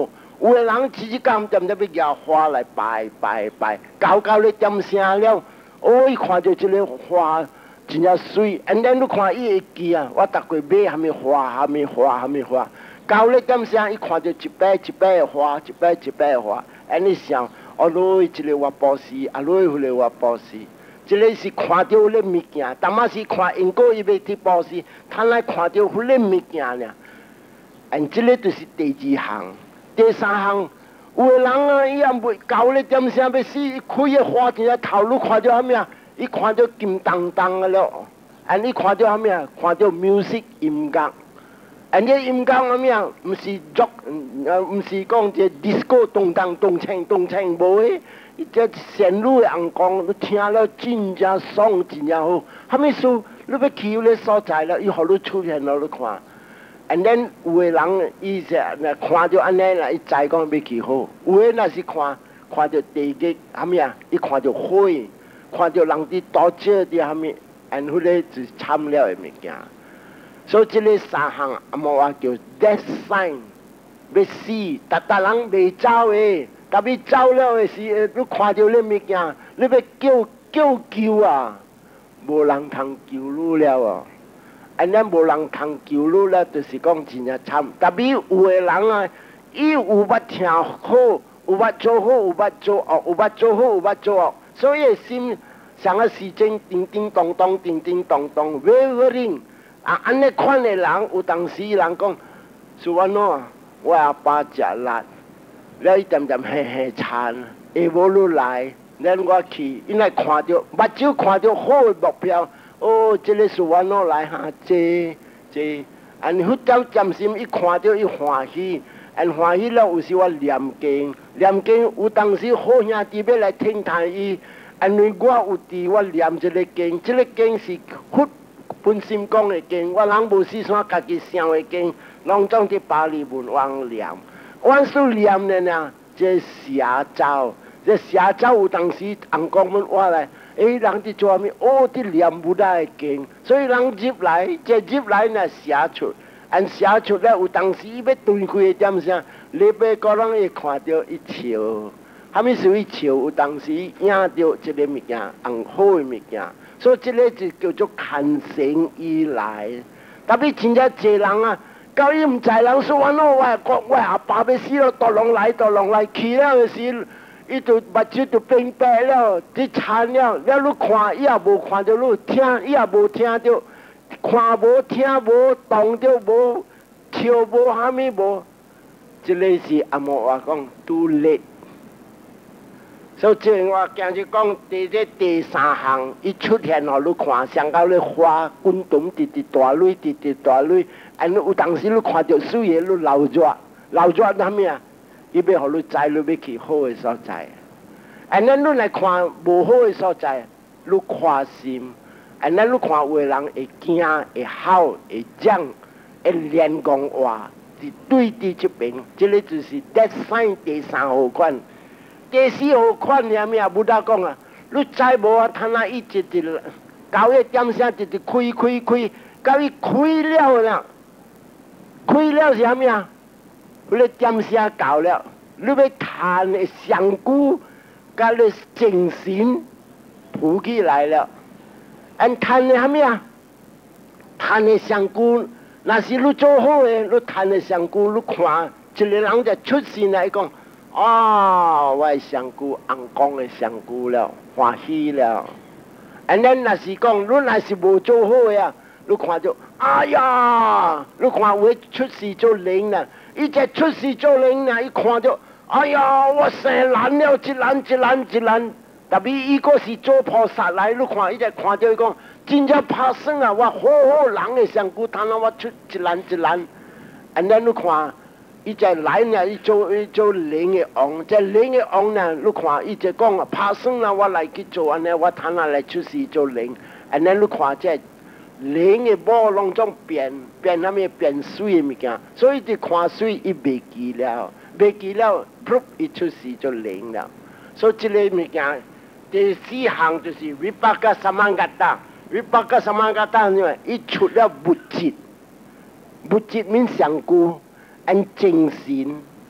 有的人只只工点点要摇花来拜拜拜，搞搞咧点声了，哦，伊看到这个花真正水，and then 你看伊会记啊，我逐个买虾米花，虾米花，虾米花，搞咧点声，伊看到一摆一摆的花，一摆一摆的花，安尼想，哦，落去一个活宝石，啊，落去迄个活宝石。这个是看到迄个物件，淡仔是看因果伊要去报时，他来看到迄个物件尔。按这个就是第二项，第三项，有个人啊，伊也袂搞咧点声要死，伊开个花真正头颅看到啥物啊？伊看到金当当个了，按伊看到啥物啊？看到 music 音乐，按这音乐啥物啊？毋是 rock， 呃，毋是讲这 disco 动荡动唱动唱，无诶。伊这旋律的红光，你听了真正爽，真正好。啥物事你要去迄个所在了，伊互你出现了，你看。and then 有个人伊是看到安尼啦，伊知讲要去好；有个若是看看到地基啥物啊，伊看到火，看到人伫倒借伫啥物，and 迄个是惨了的物件。所以这个三项阿莫话叫 death sign， 要死，逐逐人袂走的。特别走了的时，你看到那物件，你要叫叫救啊，无人通救你了哦。安尼无人通救你了，就是讲真正惨。特别有的人啊，伊有捌听好，有捌做好，有捌做恶，有捌做好，有捌做恶，所以心上个时间叮叮当当，叮叮当当 ，very 啊，安尼款的人，有当时人讲，是安怎？我阿爸食力。了伊点点嘿嘿惨，下无你来，咱我去，因来看到，目睭看到好的目标，哦，这个是我哪来哈？这这，安迄种占心，伊看到伊欢喜，安欢喜了，有时我念经，念经有当时好兄弟要来听谈伊，安尼我有伫我念这个经，这个经是佛本心讲的经，我人无是啥家己想的经，拢总伫巴黎文王念。阮所念的呢，这邪咒，这邪咒有当时红光们话来，诶，人伫做啥物？哦，伫念不来经，所以人入来，这入来呢邪出，按邪出了有当时伊要对开的点声，你要个人会看到伊笑，啥物事伊笑？有当时影到这个物件，红好的物件，所以这个就叫做看神以来，特别真正济人啊。到伊毋知人说安怎，我我我阿爸要死了，倒龙来倒龙来去了的时，伊就目睭就变白了，即惨了。了你看，伊也无看到你，听伊也无听到，看无听无，动着无，笑无啥物无，即个是阿莫话讲 too late。所以这我今日讲第这第三项，伊出现互你看，上到你花滚动直直大蕊，直直大蕊。安有当时你看到水嘢，你流热，流热啥物啊？伊要互你知，你要去好嘅所在。安尼你来看无好嘅所在，你看心。安尼你看有个人会惊、会吼、会讲、会连讲话，是对伫这边，这个就是 death sign 第三号款。第四号款啥物啊？不得讲啊！你知无啊？他那一直直搞个点声，直直开开开，到伊开了啦。开了是啥物啊？迄个点声到了，你要弹的上句，甲你精神浮起来了。按弹的啥物啊？弹的上句，若是你做好的，你弹的上句，你看一个人就出现来讲，啊，我的上句红光的上句了，欢喜了。按咱若是讲，你若是无做好的啊。你看到，哎呀！你看有出事做灵啦，伊只出事做灵啦，伊看到，哎呀！我生难了，一难一难一难。特别伊个是做菩萨来，你看伊只看到伊讲，真正拍算啊！我好好人的上古谈啊，我出一难一难。and then 你看，伊只来呢，伊做伊做灵的王，这灵的王呢，你看伊只讲拍算啊，我来去做安尼，我谈啊来出事做灵。and then 你看这。灵的某拢总变变啥物变水的物件，所以就看水伊袂记了，袂记了，噗伊出事就灵了。所以这个物件第四项就是 Vipaka Samagata。Vipaka Samagata 因为伊出了物质，物质面上句，按精神，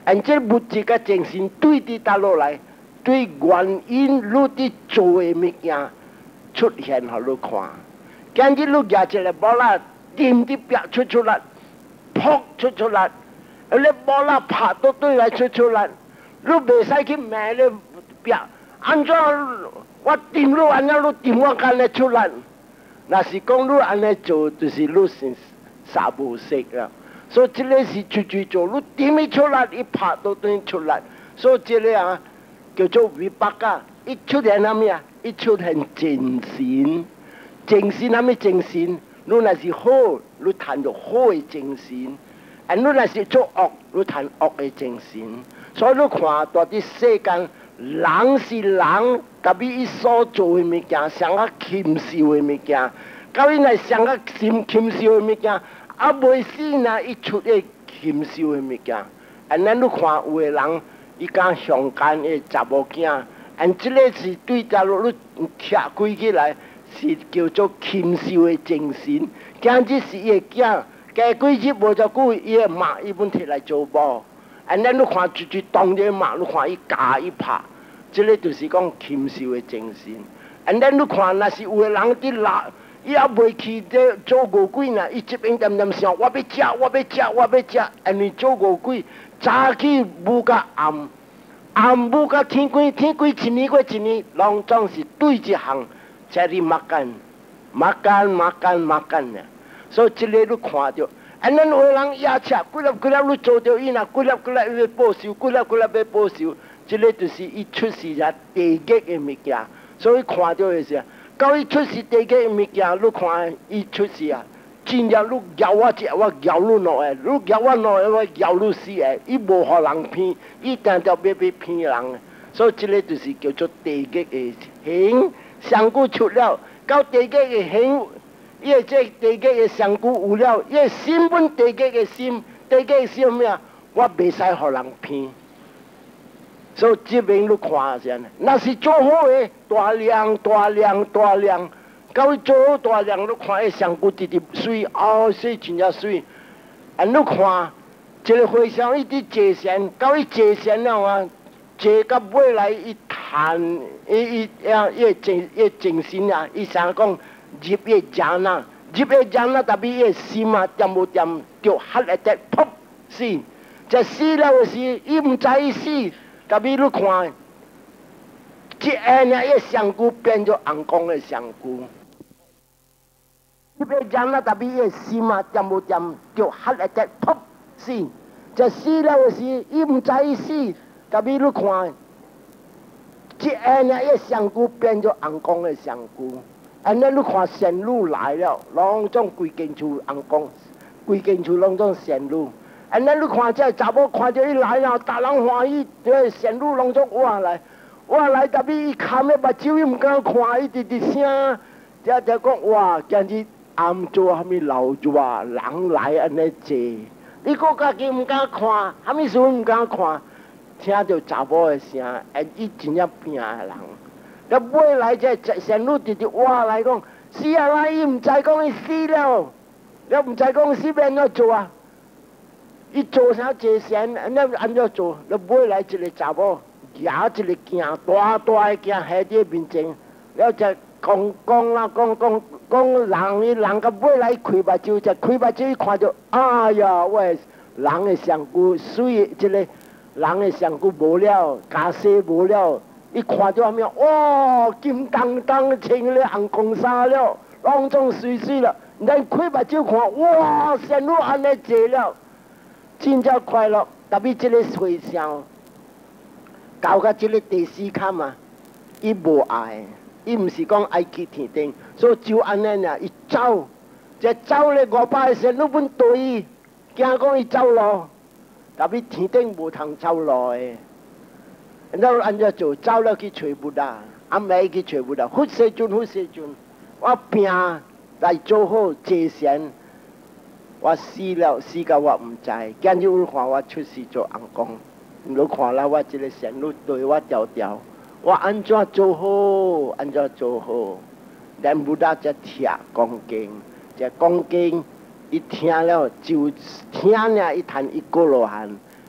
按这物质甲精神对伫倒落来，对原因你伫做的物件出现，互你看。今日你举一个木啦，掂伫壁出出来，扑出出来，你木啦拍到对来出出来，你袂使去骂你壁，安怎我掂你安怎你掂我干咧出来？若是讲你安尼做，就是你是傻无识啦。所以这个是出去做，你掂伊出来，伊拍到对出来。所以这个啊叫做尾巴啊，伊出现啥物啊？伊出现精神。精神啥物精神？你若是好，你谈到好的精神；，啊，你若是做恶，你谈恶的精神。所以你看，到底世间人是人，特别伊所做的物件，上啊禽兽的物件，到伊若上啊禽禽兽的物件，啊未死呢，伊出个禽兽的物件。啊，咱你看有的人，伊讲上奸的查某囝，按这个是对大陆你徛开起来。是叫做禽兽的精神，今日是伊的囝，加几日无多久，伊的妈伊本摕来做某，安尼你看一一当日妈，你看伊加伊拍，这个就是讲禽兽的精神。安尼你看，若是有个人伫拉，伊也未去这做五鬼呢，伊这边点点想，我要食，我要食，我要食，安尼做五鬼，早起舞到暗，暗舞到天光，天光一年过一年，拢总是对一项。cari makan, makan, makan, makan 呢，所以这个你看到，啊，咱有人野车，几粒几粒你做到伊呐，几粒几粒要报仇，几粒几粒要报仇，这个就是伊出世啊地级的物件，所以看到的是，到伊出世地级的物件，你看伊出世啊，真正你咬我一，我咬你两个，你咬我两个，我咬你四个，伊无互人骗，伊定定要要骗人，所以这个就是叫做地级的形。香菇出了，到地基的形，伊个这地基的香菇有了，伊个心本地基的心，地基的心咩啊？我袂使互人骗，所以这边你看先，那是做好的大量大量大量，到伊做好大量，你看迄香菇直直水，哦水真正水，啊你看，一个和尚伊伫坐禅，到伊坐禅了啊，坐到尾来伊。谈伊伊呀，伊精伊精神啊，伊想讲入伊家呐，入伊家呐，特别伊心啊，点无点就吓一只噗死，这死了时，伊唔知伊死，特别你看，这下呢，伊香菇变做红光的香菇，入伊家呐，特别伊心啊，点无点就吓一只噗死，这死了时，伊唔知伊死，特别你看。这下呢，伊香菇变做红光的香菇，安尼你看仙女来了，拢总规间厝红光，规间厝拢总仙女。安尼你看这查某看到伊来了，大人欢喜，这仙女拢总活来，活来特别伊看的目睭伊唔敢看，伊直直声，这就讲哇，今日暗做虾米老热，人来安尼坐，你个家己唔敢看，虾米事唔敢看。听到查某的声，哎，伊真正拼的人。那尾来这仙女直直话来讲，死啊啦！伊唔知讲伊死了，你唔知讲死要安怎做啊？伊做啥坐仙，安怎安怎做？那尾来一个查某，拿一个镜，大大的镜喺伫面前，了就讲讲啦，讲讲讲人，伊人个尾来开目睭，就开目睭，伊看到，哎呀喂，人的上古水一个。人的香菇无了，加西无了，伊看到阿咩？哇，金当当穿咧红光衫了，拢总水水了。咱开目睭看，哇，仙女安尼坐了，真正快乐。特别这个回声，到到这个第四坎啊，伊无爱，伊唔是讲爱去天顶，所以就安尼呀，伊走，这走咧五百个仙女本对伊，惊讲伊走咯。特别天顶无通走路的，然后按照做走了去找不到，阿妹去找不到，忽世尊忽世尊，我拼来做好坐禅，我死了死到我唔知，今日我看我出世做红光，你看啦，我这个仙女对我调调，我安怎做好，安怎做好，咱不达只听讲经，只讲经。伊听了就听了，伊谈一个罗汉，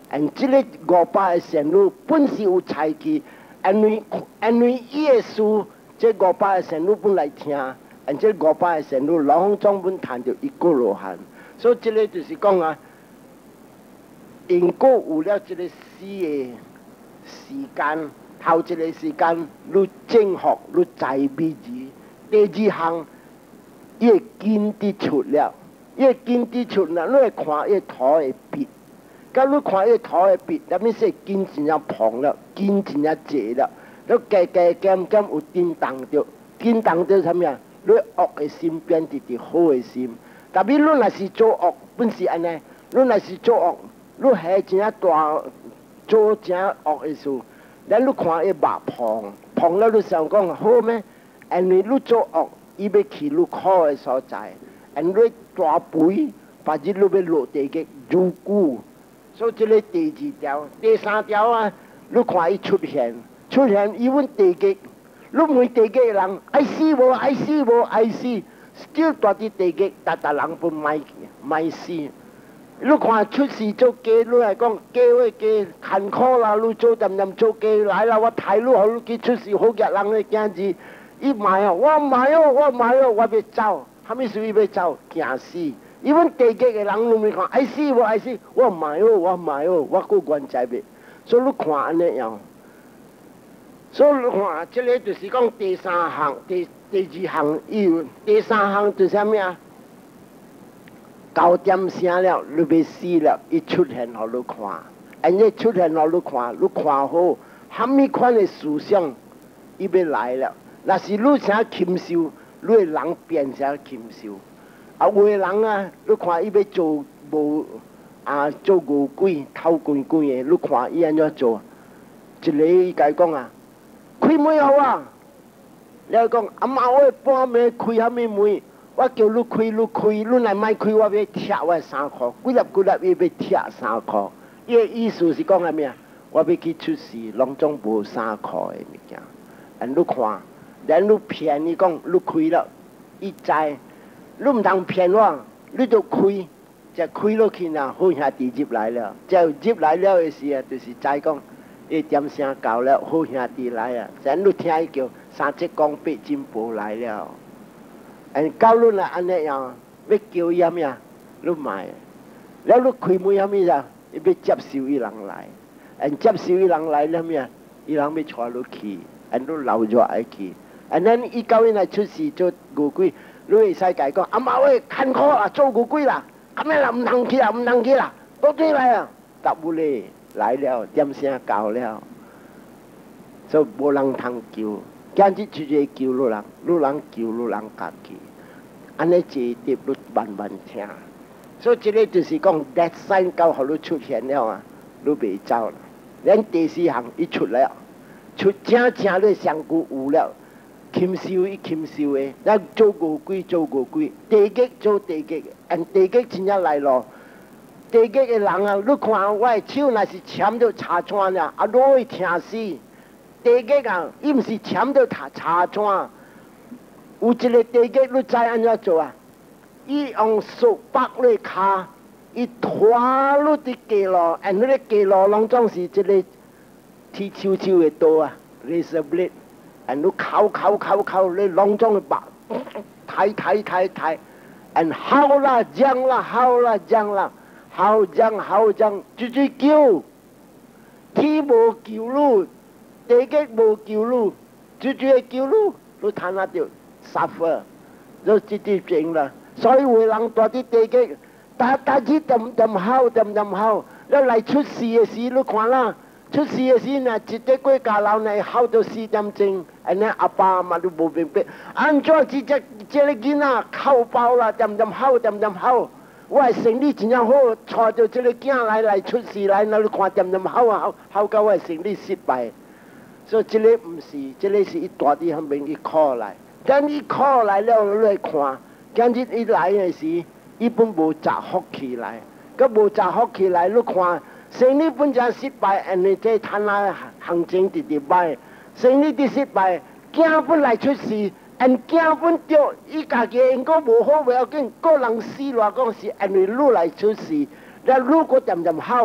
因即个五百个仙女本是有才气，因为因为伊个事，这五百个仙女本来听，因这五百个仙女老方总本谈着一个罗汉，所以即个就是讲啊，因果有了即个死个时间，头一个时间你正学你在美字，第二项伊会经得出了，伊会经得出了，你会看伊土会变。甲你看伊土会变，那边说筋真正胖了，筋真正济了，你加加减减有震动着，震动着啥物啊？你恶的心变直直好的心。特别你若是做恶，本是安尼，你若是做恶，你下真正大做真恶的事，咱你看伊肉胖，胖了你想讲好咩？因为你做恶，伊要去你苦的所在，因为大肥，把日你要落地嘅如故。所以这个第二条、第三条啊，你看伊出现，出现伊阮地基，你问地基的人爱死无？爱死无？爱死，still 大啲地基，但但人不买买死。你看出事做鸡，你係講雞喂雞勤苦啦，你做點點做雞來啦，我睇你好，你去出事好嘅人嘅驚字，伊買啊，我買哦，我買哦，我要走，後尾屬於要走，驚死。伊阮地基嘅人，你咪看愛死無愛死，我買哦，我買哦，我個關在邊，所以你看安尼樣，所以你看，即個就是講第三項，第第二項以第三項就是啥物啊？九點聲了，你要死了，伊出現互你看，安尼出現互你看，你看好，啥物款嘅思想，伊要來了。若是你啥禽獸，你嘅人變啥禽獸。啊，有的人啊，你看伊要做無啊，做牛鬼、偷鬼鬼的，你看伊安怎做？一個伊甲伊講啊，開門好啊！你講阿媽，我半暝開啥物門？我叫你開，你開，你若莫開，我要拆我衫褲，幾粒幾粒伊要拆衫褲。伊個意思是講係咩啊？我要去出事，攏總無衫褲的物件。安你看，然你騙伊講你開了，伊知。你唔通騙我，你就開，就開落去啦，好兄弟入來了，就入來了嘅時啊，就是知講，伊點聲到了，好兄弟來啊，就你聽伊叫三節講八金寶來了，誒到你啦安尼樣，要叫伊咩啊？你買，แล้ว你開門咩呀？伊要接受伊人來，誒接受伊人來了咩啊？伊人要帶你去，誒你留咗愛去，誒咱伊到伊來出事做牛鬼。你會使解講，阿媽喂，勤苦啊，做牛鬼啦，咁樣啦，唔通去啦，唔通去啦，到底來啊，答唔嚟，來了，點聲到了，所以無人通救，簡直就係救路人，路人救路人家己，安尼一碟你慢慢聽，所以這個就是講 death sign 到後你出現了啊，你袂走啦，咱第四項一出了，出正正你上古有了。禽獸伊禽獸的，咱做牛鬼做牛鬼，地基做地基，按地基真正來咯。地基嘅人啊，你看我嘅手若是簽到查穿啦，啊攞去聽死。地基啊，伊毋是簽到查查穿，有一個地基你知安怎做啊？伊用掃把你卡，伊拖你啲基路，按你啲基路攏總是一個鐵鍬鍬嘅刀啊 ，razor blade。and 你烤烤烤烤，你攏總去拔，睇睇睇睇 ，and 烤啦醬啦烤啦醬啦，烤醬烤醬，最最叫，天無叫你，地基無叫你，最最叫你，你睇下條 suffer， 就直接整啦。所以會人多啲地基，但但係點點烤點點烤，你嚟出事嘅事你看啦。出事嘅時呢，一隻國家老呢考到四點鐘，安尼阿爸阿媽都冇明白，安怎一隻一隻囡仔考爆啦，點點考點點考，我係成績真正好，帶到這個囝來來出事來，那你看點點考啊考，考到我係成績失敗，所以這個唔是，這個是一大啲後面去考來，但你考來了你來看，今日一來嘅時，伊本無摘福氣來，佢無摘福氣來，你看。生意本身失敗，人哋即係睇下行政直直敗。生意啲失敗，囝本來出事，人囝本掉，伊家己應該無好袂要緊，個人死落講是人哋愈來出事。但如果點點好，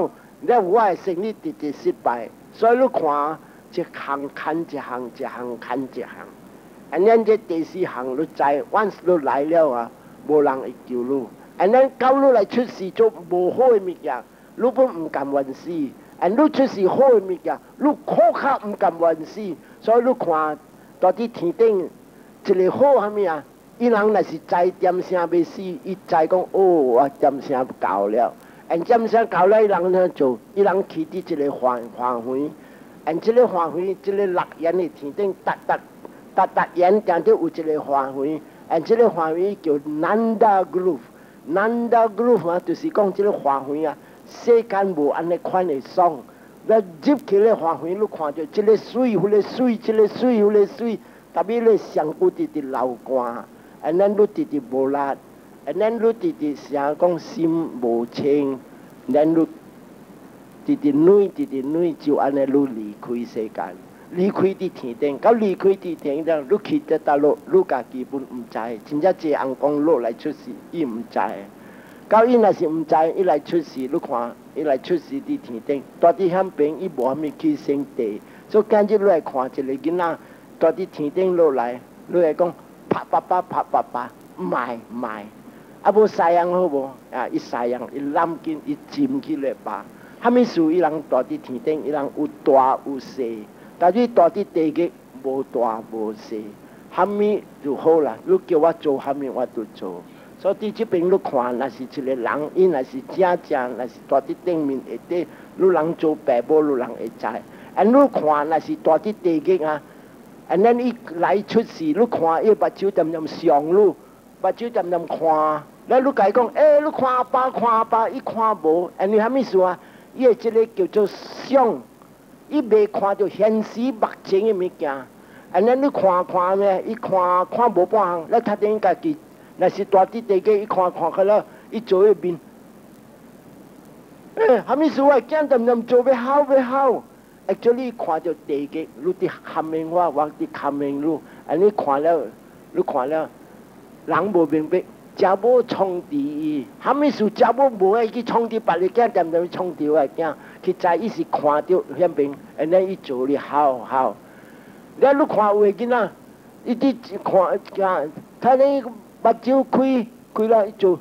了我的生意直直失败，所以你看，一项砍一项，一项砍一项。安咱这第四项你知 ，once 你来了啊，无人会救你。安咱到你来出事做无好的物件，你本唔甘愿死。安你出事好的物件，你可较唔甘愿死。所以你看，到底天顶一个好虾米啊？伊人若是知点声要死，伊知讲哦，我点声到了。按点声到了，伊人怎做？伊人去伫一个花花园，按这个花园，这个乐园的天顶，达达达达园顶头有一个花园，按这个花园叫 Nanda Grove。Nanda Grove 啊，就是讲这个花园啊，世间无安尼款的爽。那入去个花园，你看到这个水，迄个水，这个水，迄个水，特别咧上骨直直流汗。安咱你直直无力，安咱你直直想讲心无清，咱你直直累直直累，就安尼你离开世间，离开伫天顶，到离开伫天顶，你去得倒落，你家己本唔知，真正济人讲落来出事，伊唔知。到伊若是唔知，伊来出事，你看伊来出事伫天顶，大伫遐边伊无虾米去生地，所以今日你来看一个囡仔，大伫天顶落来，你来讲。啪啪啪啪啪啪，唔系唔系，啊无西洋好无？啊，伊西洋伊揽紧伊浸起来吧。虾米事伊人大伫天顶，伊人有大有细，但是大伫地极无大无细，虾米就好啦。你叫我做虾米我都做。所以伫这边你看，若是一个人，伊若是正正，若是大伫顶面下底，你人做爸母，你人会知。啊，你看若是大伫地极啊。安咱伊来出事，你看伊目睭点点上你，目睭点点看，咱你甲伊讲，诶、欸，你看阿爸看阿爸，伊看无，安尼虾米事啊？伊的即个叫做想，伊未看到现实目前的物件。安尼你看看咩？伊看看无半项，咱确定家己，若是大伫地界，伊看看开了，伊做一面，诶、欸，虾米事啊？惊点点做要好要好。actually 看到地极，你伫勘明我，我伫勘明你，安尼看了，你看了，人无明白，家母创治伊，虾米事家母无爱去创治别个囝，点点去创治我囝，去知伊是看到遐边，安尼伊做哩好好。了你看有个囡仔，伊伫看囝，他呢目睭开开了，伊做。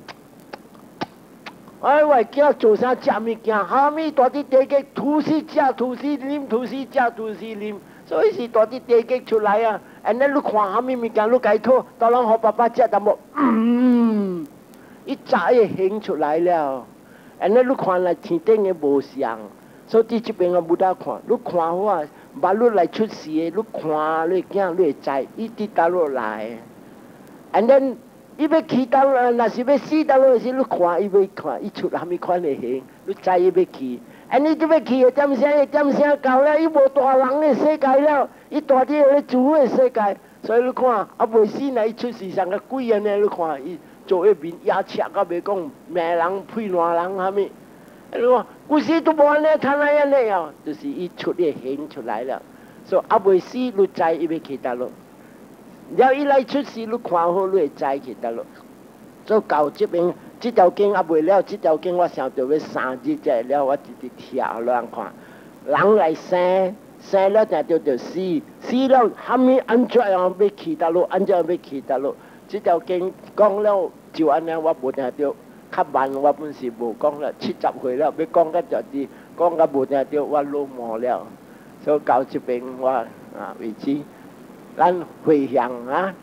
哎，我囝做啥食物件？虾米大啲地鸡吐丝食，吐丝啉，吐丝食，吐丝啉，所以是大啲地鸡出来啊！安尼你看虾米物件，你解脱，当然互爸爸食淡薄，嗯，伊早会醒出来了。安尼你看来天顶的无像，所以伫这边我冇得看，你看好啊，把你来出事的，你看你囝你会知，伊伫倒落来，安尼。伊要去倒落，若是要死倒落时，你看伊要看，伊出虾米款的形，你知伊要去。安尼就要去，点声点声到了，伊无大人的世界了，伊大啲个主的世界。所以你看，啊未死呢，伊出世上个鬼安尼，你看伊做一面牙赤到袂讲命人配烂人虾米。你看，故事都无安尼，摊来安尼哦，就是伊出的形出来了。所以啊未死，你知伊要去倒落。了伊来出事，你看好，你会知去倒落。所以到这边，这条经也未了，这条经我想到要三日才了，我直直跳乱看。人来生，生了定就就死，死了虾米安怎样要去倒落，安怎样要去倒落。这条经讲了就安尼，我无听到。较慢，我本是无讲了，七十岁了，要讲到就啲，讲到无听到，我老毛了。所以到这边我啊为止。咱回向啊，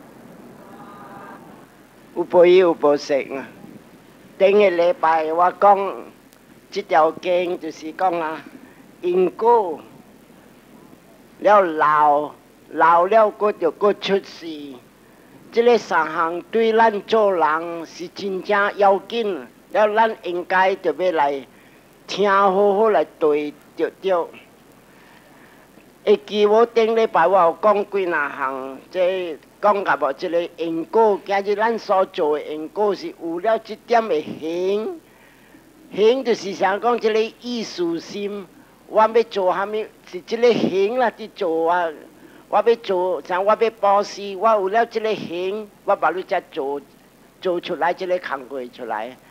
有报喜有报喜啊！顶个礼拜我讲这条经就是讲啊，因果了老老了，佫就佫出事。这个三项对咱做人是真正要紧，了咱应该就要来听好好来对着着。会记我顶礼拜我有讲几若项，即讲甲无即个因果，今日咱所做的因果是有了这点的行，行就是想讲即个意思心，我要做虾米是即个行啦，伫做啊，我要做像我要布施，我有了即个行，我把你才做做出来即个工课出来。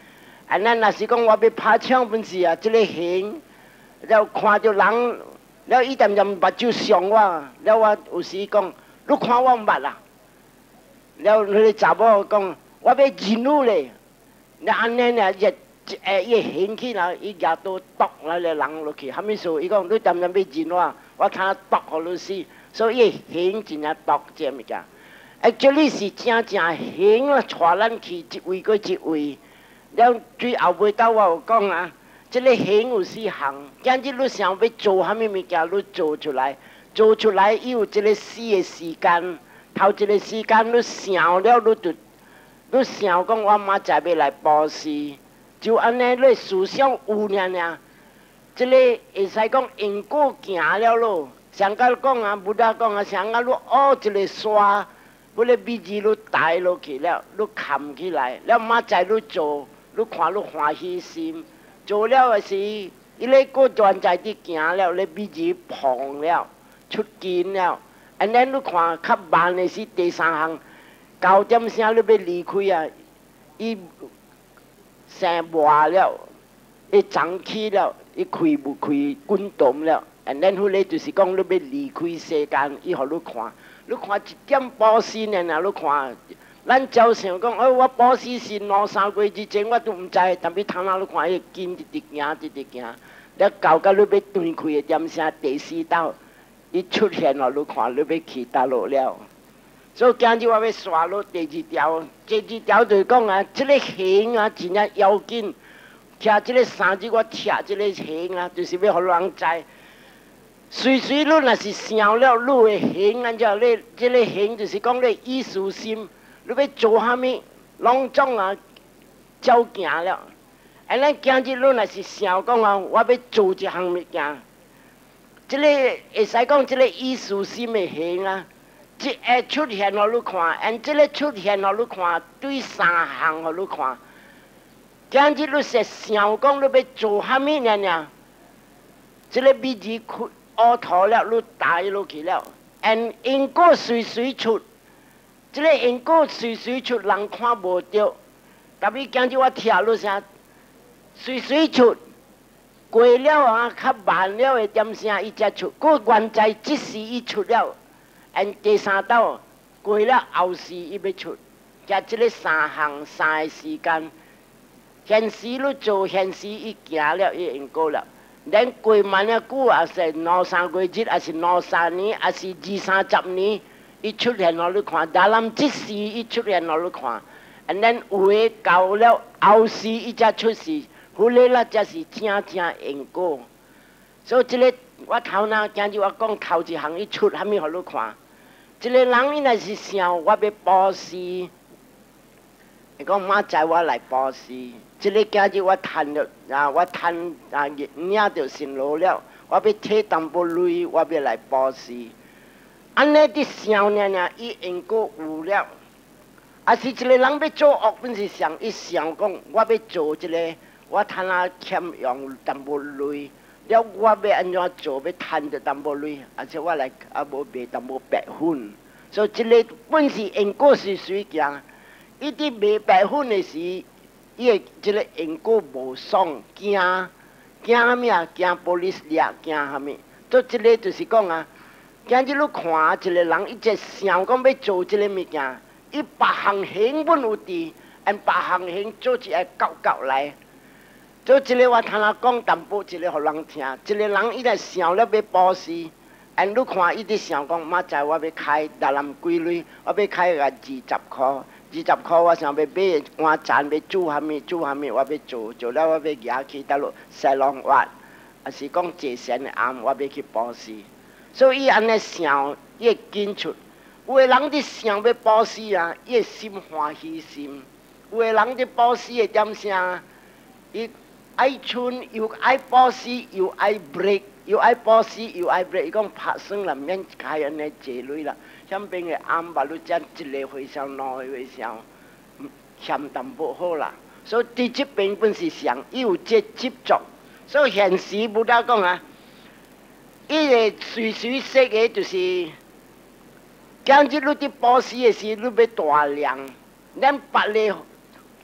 啊，咱若是讲我要拍枪本事啊，即、这个形，了看到人，了伊点点目睭上我，了我有时讲，你看我捌啦。了迄个查某讲，我要认汝咧。了安尼呢，伊诶伊形起来，伊举刀剁那个人落去，虾米事？伊讲你点点要认我，我通剁互你死。所以伊形真正剁这物件。啊，这里是真正形啊，带咱去一位过一位。了最后尾到我有讲啊，这个形有四项，今日你想要做虾米物件，你做出来，做出来伊有这个四个时间。头一个时间你想了，你就你想讲我明仔要来布施，就安尼你思想有尔尔。这个会使讲因果行了咯。上甲讲啊，不达讲啊，上甲你挖一个山，迄个米字你抬落去了，你扛起来，了明仔你做，你看你欢喜心，做了的是，伊咧过专在伫行了，咧米字碰了，出筋了。啊，咱你看较慢的是第三项，九点声你要离开啊，伊生活了，伊长起了，伊开不开滚动了。啊，咱迄个就是讲你要离开世间，伊互你看，你看一点布施呢？呐，你看，咱照想讲，哦，我布施是两三个月之前我都毋知，但是头仔你看伊筋直直行，直直行，了到到你要断开的点声第四道。伊出现了，你看你要去倒落了，所以今日我要刷落第二条，第二条就是讲啊，这个形啊真正要紧，听这个三字我听这个形啊，就是要互人知。随随你若是想了，你的形安怎？你这个形就是讲你意思心，你要做虾米，拢总啊照行了。啊，咱今日你若是想讲啊，我要做一项物件。这个会使讲，这个意思心的形啊，这会出现互你看，按这个出现互你看，对三项互你看。今日你是想讲你要做虾米呢？呢？这个笔字开凹头了，你抬落去了，按因果随随出，这个因果随随出，人看无到。但是今日我听你声，随随出。过了啊，较慢了的点声，伊才出。过原在即时伊出了，按第三道过了后时伊要出。加即个三项三个时间，现时你做，现时伊行了，伊因果了。咱过慢了久，也是两三个月，也是两三年，也是二三十年，伊出现互你看。但咱即时伊出现互你看，啊，咱有诶到了后时伊才出世。迄个啦，才是正正因果。所以即、这个我头仔今日我讲头一项，伊出虾米互你看？即、这个人伊若是想我要布施，伊讲明仔我来布施。即、这个今日我趁着啊，我趁啊领着神路了，我要摕淡薄钱，我要来布施。安尼伫想呢呢，伊因果有了。啊是一个人要做恶本是想，伊想讲我要做一个。我趁啊欠用淡薄钱，了我要安怎做？要趁着淡薄钱，而且我来啊无卖淡薄白粉，所以即个本是因果是水行。伊伫卖白粉的时，伊个即个因果无爽，惊惊虾米啊？惊玻璃裂，惊虾米？所以即个就是讲啊，今日你看啊，一个人伊只想讲要做即个物件，伊别项行本有伫，按别项行做一个角角来。所以，这个我通啊讲淡薄，一个互人听。一个人伊来想了要布施，按你看伊伫想讲，明仔我要开六万几銳，我要开个二十箍，二十箍我想要买碗잔要煮虾米，煮虾米我要做，做了我要举去倒落西龙湾，也是讲节神的暗，我要去布施。所以伊安尼想，伊会紧出。有个人伫想要布施啊，伊会心欢喜心；有个人伫布施会点声，伊。爱春又爱布施，又爱 break， 又爱布施，又爱 break。伊讲拍算啦，免开安尼坐累啦。像边个暗捌你将一个回烧，两个回烧，嫌淡薄好啦。所以伫即边本是上，伊有这执着。所以现时不得讲啊，伊个随随说个就是，今日你伫布施的时，你要大量，咱别个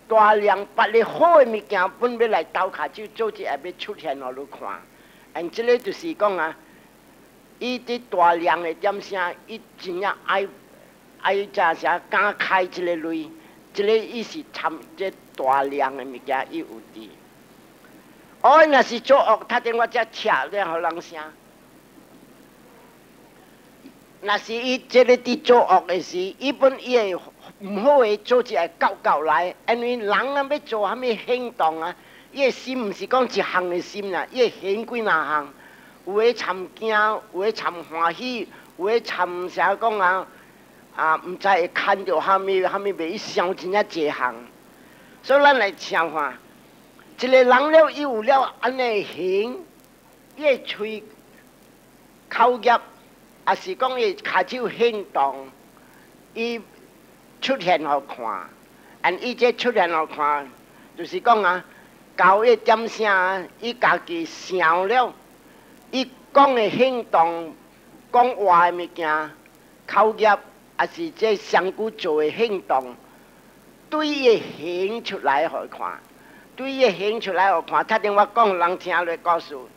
大量把你好的物件本要来刀下手做一下要出现互你看。and 这个就是讲啊，伊伫大量的点声，伊真正爱爱真啥敢开一个类，这个伊是参这大量的物件伊有伫。哦，若是做恶，他等我才吃了，互人声。若是伊这个伫做恶的时，伊本伊会唔好诶做一个教教来，因为人啊要做啥物行动啊，伊诶心毋是讲一项诶心啦，伊会行几若项，有诶参惊，有诶参欢喜，有诶参啥讲啊啊，毋知会看到啥物啥物袂想真正济项，所以咱来想看，一个人了伊有了安尼行，伊诶喙口业。也是讲伊骹手行动，伊出现互看，按伊这出现互看，就是讲啊，教伊点声，伊家己想了，伊讲的行动，讲话的物件，口业也是这上古做的行动，对伊行出来互看，对伊行出来互看，他等我讲人听落告诉。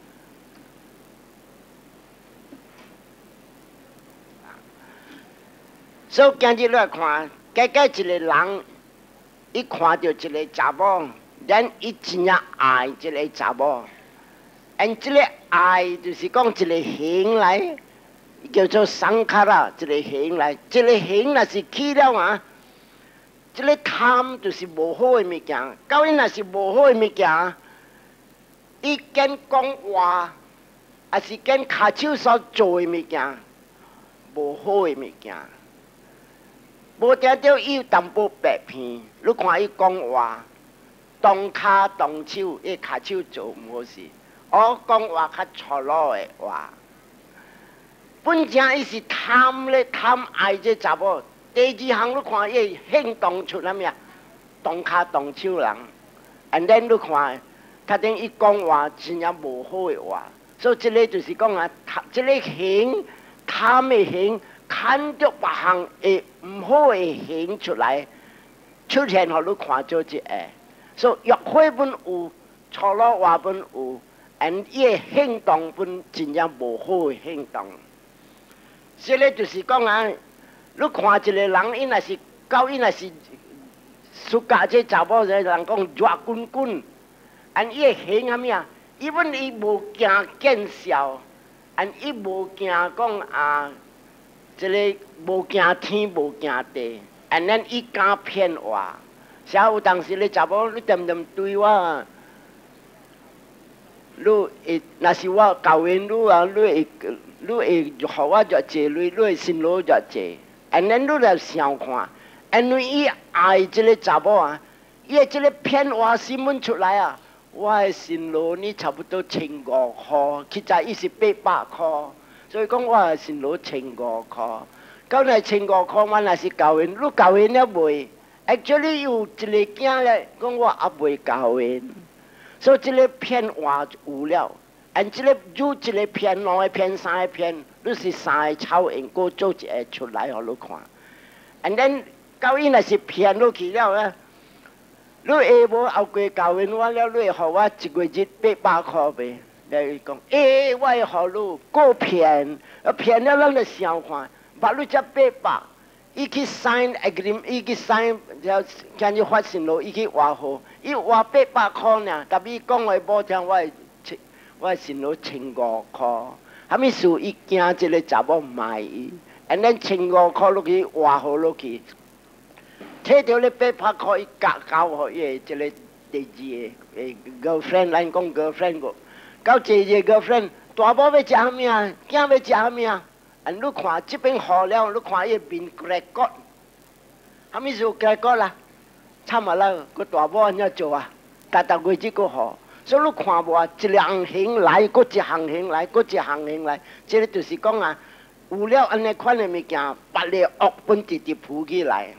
所以今日来看，假假一个人，伊看到一个查某，咱伊真正爱一个查某，因这个爱就是讲一个行来，叫做桑卡拉，一个行来，一个行若是去了啊，这个贪就是无好的物件，到伊若是无好的物件，伊跟讲话，也是跟骹手所做的物件，无好的物件。无定着伊有淡薄白片，你看伊讲话，动骹动手，伊骹手做毋好事。我讲话较粗鲁的话，本正伊是贪咧贪爱这查某。第二项你看伊行动出啥物啊？动骹动手人，and then你看，他等伊讲话真正无好的话，所以这个就是讲啊，这个行贪的行。看到别项会唔好的行出来，出现互你看做一下，所以约会本有，粗鲁话本有，而伊的行动本真正无好的行动。这个就是讲啊，你看一个人，伊若是到伊若是暑假这查某人，人讲热滚滚，而伊的行啥物啊？伊本伊无惊见笑，而伊无惊讲啊。这个无惊天无惊地，安咱伊敢骗话，啥有当时你查某你点点对我，你会若是我教因你啊，你会你会互我偌济类，你会心劳偌济，安咱你来想看，因为伊爱这个查某啊，伊的这个骗话新闻出来啊，我的心劳呢差不多千五块，其实伊是八百块。所以讲，我也是攞千五块。到来千五块，我若是教因，你教因了未 ？actually 有一个囝咧，讲我也未教因。所以这个骗话有了，按这个有一个骗，两个骗，三个骗，你是三个超应该做一个出来互你看。and then 到因若是骗落去了咧，你下无后过教因我了，你会互我一个月八百块袂？来讲，诶、欸，我会互你过骗，啊骗了咱就想看，把你只八百，伊去 sign agreement， 伊去 sign， 就今日发信咯，伊去画好，伊画八百块呢，但伊讲话无听，我会我会信咯千五块，啥物事伊惊即个查某卖伊，安咱千五块落去画好落去，摕到咧八百块，伊交交互伊即个第二个 girlfriend， 咱讲 girlfriend 个。到坐一个 friend， 大宝要食啥物啊？囝要食啥物啊？啊，你看这边好了，你看伊面结骨，啥物事结骨啦？惨啊啦，个大宝安怎做啊？逐逐月子个好，所以你看无啊？一项行来，搁一项行来，搁一项行来，这个就是讲啊，有了安尼款的物件，把你恶本直直浮起来。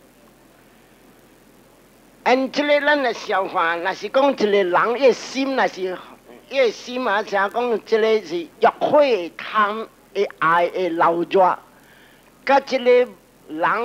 按这个咱来想看，若是讲一个人伊心若是。伊个心啊，像讲，即个是欲火贪，会爱会流热，甲即个人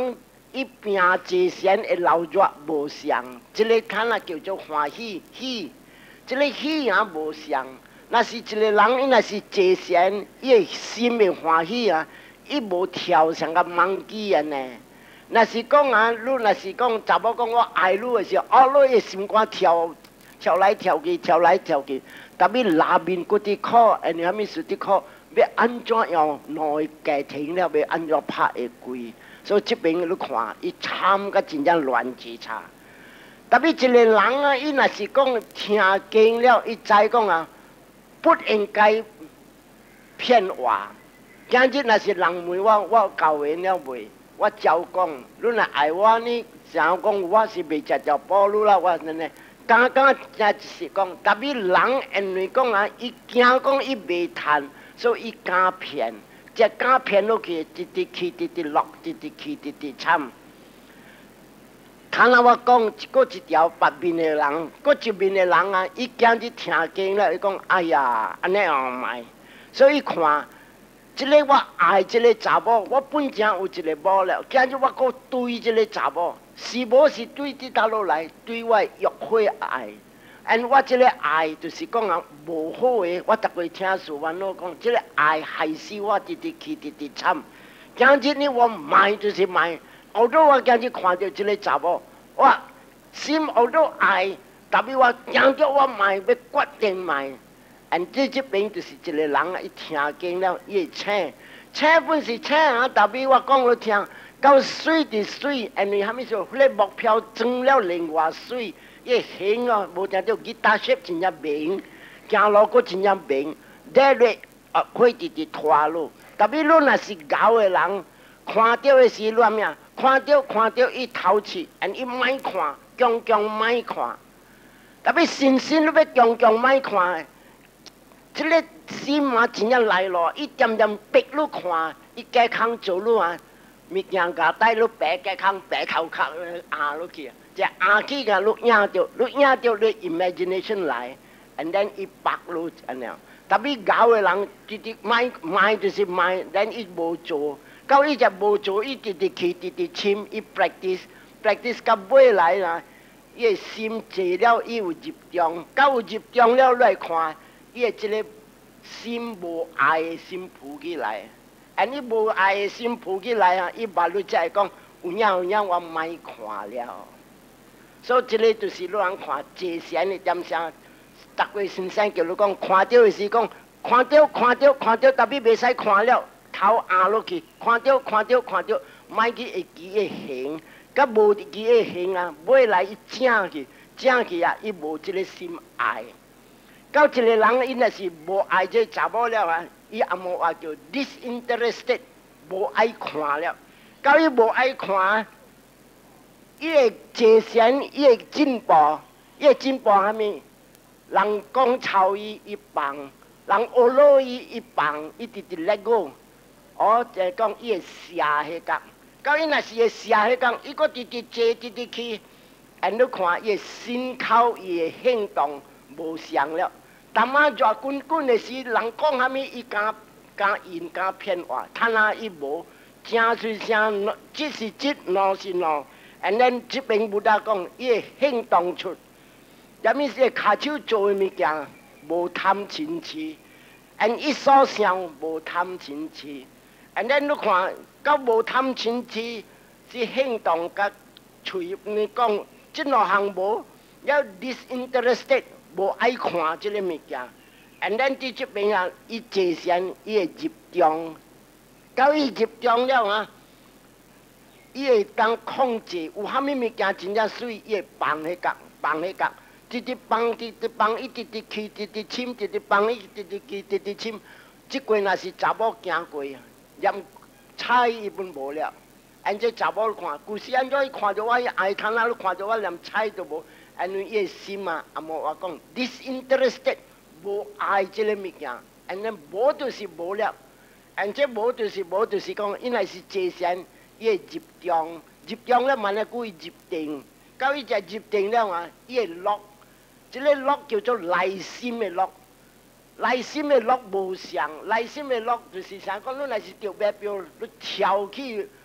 伊拼坐禅会流热无相，即、这个看啊叫做欢喜喜，即、这个喜也无相。若是一个人，伊若是坐禅，伊的心会欢喜啊，伊无跳像个盲机安尼。若是讲啊，你若是讲查某讲我爱你的时候，哦，你的心肝跳跳来跳去，跳来跳去，特别拉面骨啲苦，安尼虾米事啲苦，要安怎样脑会家庭了，要安怎拍会贵？所以这边你看，伊惨甲真正乱之差。特别一个人啊，伊若是讲听经了，伊知讲啊，不应该骗话。今日若是人问我，我教完了未？我照讲，你若爱我呢，想讲我是未食着保你啦，我真诶，刚刚真是讲，特别人因为讲啊，伊惊讲伊未趁，所以伊敢骗，只敢骗落去，直直去，直直落，直直去，直直惨。看啊，我讲，搁一条别面的人，搁一面的人啊，伊今日听经了，伊讲，哎呀，安尼样卖，所以看。即个我爱即个查某，我本正有一个某了。今日我搁对即个查某，是无是对伫倒落来，对我欲火爱。and 我即个爱就是讲啊，无好诶。我逐个听师傅老讲，即个爱害死我，直直去，直直惨。今日呢，我卖就是卖。后头我今日看到即个查某，我心后头爱，特别我今日我卖要决定卖。and 这这边就是一个人啊，伊听经了，伊会请，请本是请啊，特别我讲你听，到水就水，因为虾米说，迄个目标装了另外水，伊行哦，无听到吉他色真正明，行路阁真正明，第日啊可以直直拖路。特别你若是搞的人，看到的是乱命，看到看到伊偷窃，and 伊莫看，强强莫看，特别心心你要强强莫看。即个心嘛真正来咯，伊点点逼你看，伊家康做你啊，物件甲带你白家康白头壳压落去，只压起甲你压着，你压着你 imagination 来 ，and then 伊白你安尼。特别搞的人，直直买买就是买，但伊无做，到伊只无做，伊直直去直直深，伊 practice practice 到尾来啦，伊的心坐了，伊有集中，到有集中了来看。伊个即个心无爱的心浮起来，啊！你无爱的心浮起来啊！伊目你才会讲有影有影，我莫看了。所以即个就是你通看坐禅的点声，逐个先生叫你讲看到的是讲看到看到看到，特别袂使看了头压落去，看到看到看到，莫去会记会行，甲无记会行啊！尾来伊正去正去啊！伊无即个心爱。到一个人，伊若是无爱这查某了啊，伊也无话叫 disinterested， 无爱看了。到伊无爱看，伊会坐禅，伊会进步，伊会进步虾米？人讲臭伊，伊放；人恶落伊，伊放，伊直直 let go。哦，就係講伊會寫迄角。到伊若是會寫迄角，伊個直直坐，直直去，人你看伊會心口，伊會行動無相了。淡仔熱滾滾的時，人講蝦米，伊敢敢言敢騙話，睇下伊無，正是正，即是即，孬是孬。and then 這邊不得講，伊會行動出，啥物是骹手做的物件，無貪錢錢 ，and 伊所想無貪錢錢 ，and then 你看，到無貪錢錢，是行動甲隨你講，即兩項無，要 disinterested。無愛看即個物件， and then 佇即邊啊，伊坐禪，伊會集中，到伊集中了啊，伊會當控制，有啥物物件真正水，伊會放迄角，放迄角，直直放，直直放，伊直直去，直直深，直直放，伊直直去，直直深。即過若是查某行過，連菜伊本無了，按這查某看，故時安怎伊看着我伊愛睇哪，你看着我連菜都無。因為伊個心啊，阿無話講 disinterested， 無愛即個物件，and then 無就是無了，and 這無就是無就是講，因為是坐禪，伊會集中，集中了慢慢故意集定，到伊只集定了啊，伊會落，即個落叫做內心嘅落，內心嘅落無常，內心嘅落就是想講，你若是條目標，你跳起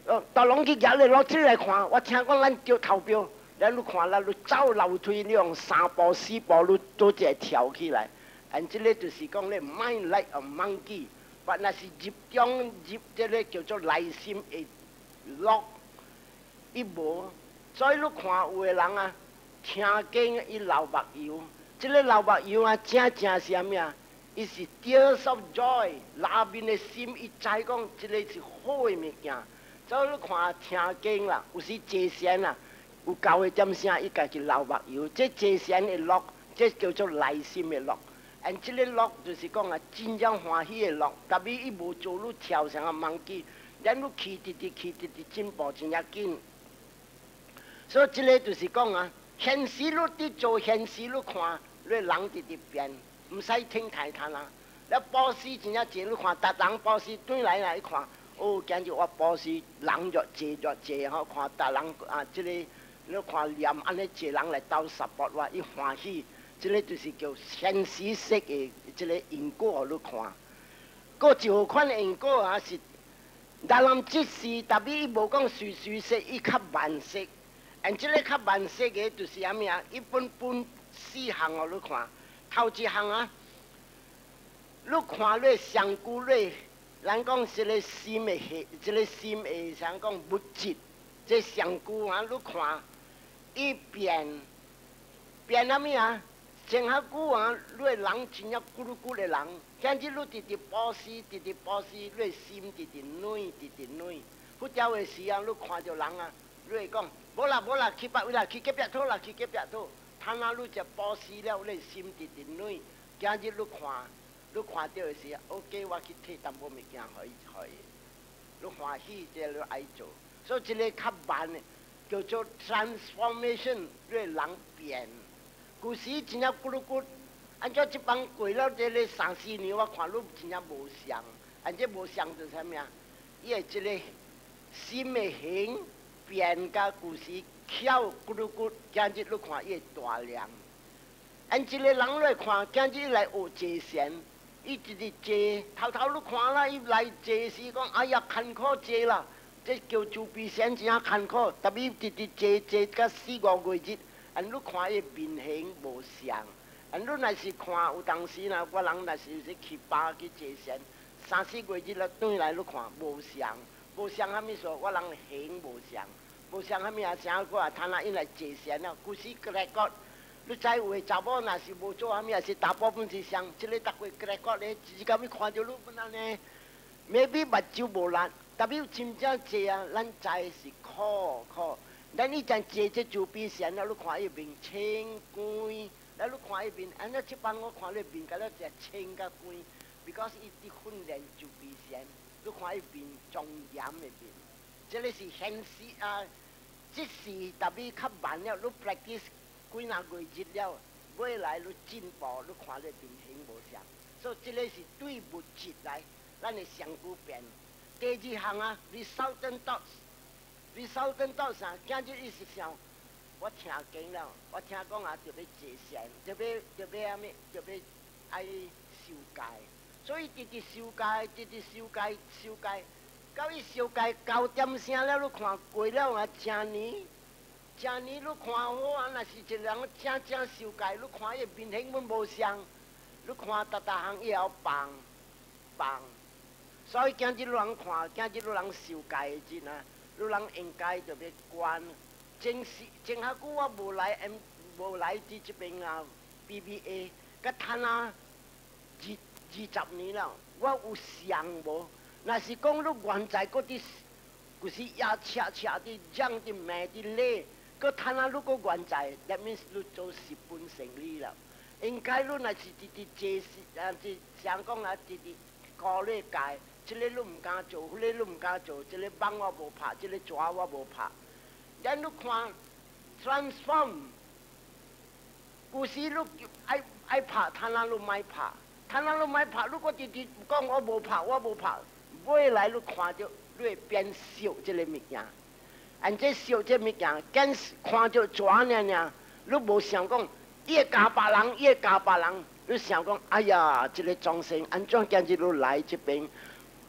哦，大龙去夹你攞出来看，我听讲咱叫投标，咱你看咱你走楼梯，你用三步四步，你做一个跳起来。and 这个就是讲咧 mind like a monkey， 但那是入中入这个叫做内心的 lock， 伊无，所以你看有个人啊，听经伊流目油，这个流目油啊，正正是啥物啊？伊是 tears of joy， 那边的心，伊知讲这个是好的物件。所以你看听经啦，有时坐仙啦，有教的点声，伊家己流目油，这坐仙的乐，这叫做内心的乐。and 这个乐就是讲啊，真正欢喜的乐，特别伊无做你跳上个盲机，咱你去直直去直直进步真正紧。所以这个就是讲啊，现实你伫做现实你看，你人直直变，唔使听太谈啦。你报时真正坐，你看达人报时转来来看。哦，今日我报时人越坐越坐吼，看达人啊，这个你看念安尼坐人来斗 support 我，伊欢喜，这个就是叫现实式的这个因果，你看。个一号款的因果啊是，但人即时特别伊无讲随随式，伊较慢式。and 这个较慢式的就是啥物啊？伊本本四项哦，你看，头一项啊，你看你上古你。咱讲这个心的系，这个心的像讲物质，这上古啊，你看，伊变变啥物啊？前较久啊，你的人真正咕噜咕的人，今日你直直保持，直直保持，你的心直直软，直直软。不条的时啊，你看着人啊，你会讲，无啦无啦，去别位啦，去隔壁土啦，去隔壁土。摊啊，你就保持了，你的心直直软。今日你看。你看到的是 ，OK， 我去摕淡薄物件可以可以，你欢喜这你爱做，所以这个较慢的叫做 transformation， 你人变。古时真正咕噜咕，按照这帮过了这个三四年，我看你真正无像，按这无像就是啥物啊？伊个这个心的形变甲古时巧咕噜咕，今日你看伊个大量，按这个人来看，今日来学这些。伊直直坐，头头你看啦，伊来坐时讲，哎呀，艰苦坐啦，这叫周必先真正艰苦，特别直直坐坐到四五月日，啊，你看伊面型无像，啊，你若是看有当时啦，我人若是是去巴去坐先，三四月日了转来你看无像，无像啥物说，我人形无像，无像啥物啊？啥个啊？摊啊，因来坐先了，古时个来讲。你知有个查某若是无做啥物，也是大部分是像，即个逐个过来讲咧，只咁伊看到你本安尼 ，maybe 目睭无力，特别真正济啊，咱知是苦苦。咱伊真济这就比先了，你看伊面青光，咱你看伊面，安尼即班我看你面，甲咱只青甲光 ，because 伊伫训练就比先，你看伊面庄严的面，即个是现实啊，即时特别较慢了，你 practice。几若月日了，未来你进步，你看你面形无像，所以这个是对物质来，咱的上古变。第二项啊 ，resultant thoughts，resultant thoughts 啥？今日意思上，我听经了，我听讲啊，就要坐善，就要就要啥物，就要爱受戒，所以直直受戒，直直受戒，受戒，到伊受戒九点声了，你看过了啊，真年。正年你看好啊，若是一个人正正受戒，你看伊面形本无像，你看逐逐项伊要放放，所以今日你人看，今日你人受戒的真啊，你人应该就要管。前时前下久我无来 M 无来伫这边啊 B B A， 甲摊啊二二十年了，我有想无？若是讲你原在嗰啲，就是也恰恰啲犟啲骂啲咧。个摊啊，如果原在 ，that means 你做十本生意了。应该你若是直直坐时啊，是想讲啊，直直高咧界，即个你唔敢做，迄个你唔敢做，即个帮我无拍，即个抓我无拍。咱你看 transform， 有时你爱爱拍，摊啊你咪拍，摊啊你咪拍，如果直直讲我无拍，我无拍，未来你看到你会变少即个物件。按这小这物件，见看着抓呢呢，你无想讲越加别人，越加别人，你想讲，哎呀，这个众生安怎今日你来这边，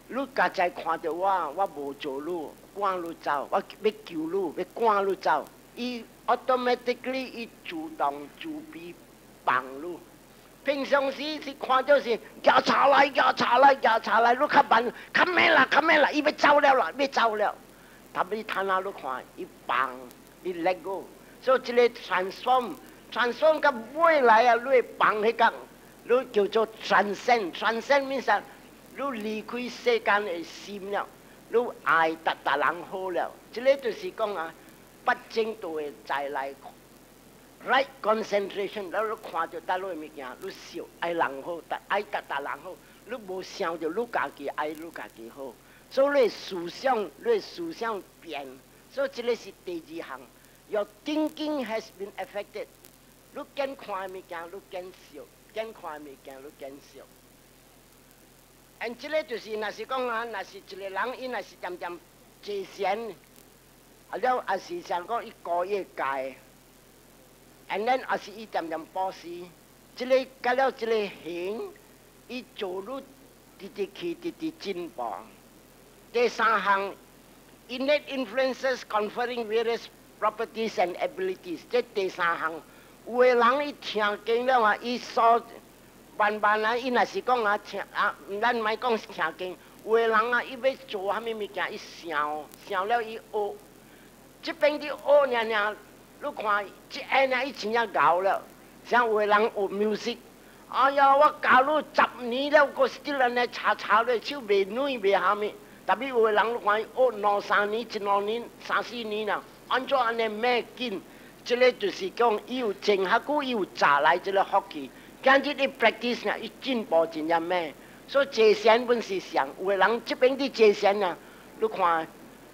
你家在看到我，我无做你，赶你走，我要救你，要赶你走，伊 automatically 伊主动自卑帮你。平常时是看到是叫查来叫查来叫查来，你较慢，较慢啦较慢啦，伊要走了啦，要走了。但你睇下你看，伊帮，伊 let go， 所以这个 transform transform 到未来啊，你帮迄个，你叫做 transcend transcend means 你离开世间的心了，你爱达达人好了，这个就是讲啊，不正道的再来。Right concentration， 你看到得你物件，你笑爱人好，爱达达人好，你无想到你家己爱你家己好，所以你思想，你思想变，所以这个是第二项。Your thinking has been affected。你见看物件，你见笑；见看物件，你见笑。而这个就是，若是讲啊，若是一个人，伊若是点点坐禅，啊了，也是像讲伊高一界。And then 也是伊点点保持，这个甲了这个行，伊做路直直去直直进步。第三项 ，innate influences conferring various properties and abilities。这第三项，有个人伊听经了啊，伊所慢慢啊，伊若是讲啊听啊，咱莫讲听经，有个人啊，伊要做啥物物件，伊想想了伊学，这边的学呢呢。你看，这下呢，伊真正搞了，像有个人学 music， 哎呀，我教你十年了，我 still 安尼查查咧，手袂软袂虾米。特别有个人，你看学两三年、一两年、三四年啦，安怎安尼咩紧？这个就是讲，伊有静下久，伊有查来这个福气。今日你 practice 呢，伊进步真正咩？所以坐禅本是上，有个人这边的坐禅啊，你看，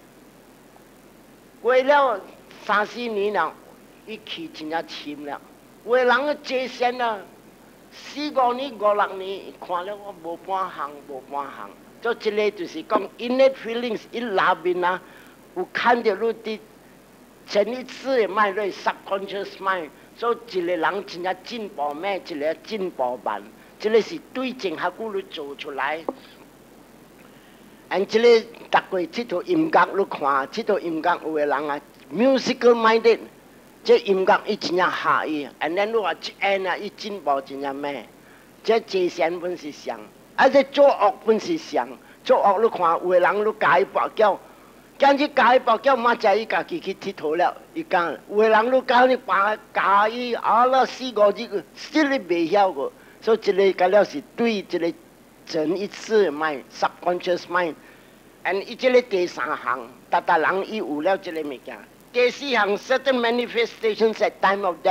过了三四年了。伊气真正深了，有个人坐禅啊，四五年、五六年，看了我无半项，无半项。所以这个就是讲 innate feelings， 伊内面啊，有看到你的潜意识的脉类 subconscious mind， 所以一个人真正进步慢，一个进步慢，这个是对症下久你做出来。按这个逐个这套音乐你看，这套音乐有个人啊 ，musical minded。这音乐伊真正合意，and then 你话这下呢，伊进步真正咩？这坐禅本是上，啊这做乐本是上，做乐你看有个人你教伊跋筊，今日教伊跋筊，明仔伊家己去佚佗了，伊讲，有个人你教你跋教伊啊了四五日个，still你袂晓个，所以这个甲了是对这个潜意识 mind subconscious mind，and 伊这个第三项，达达人伊有了这个物件。第四项 certain manifestations at time of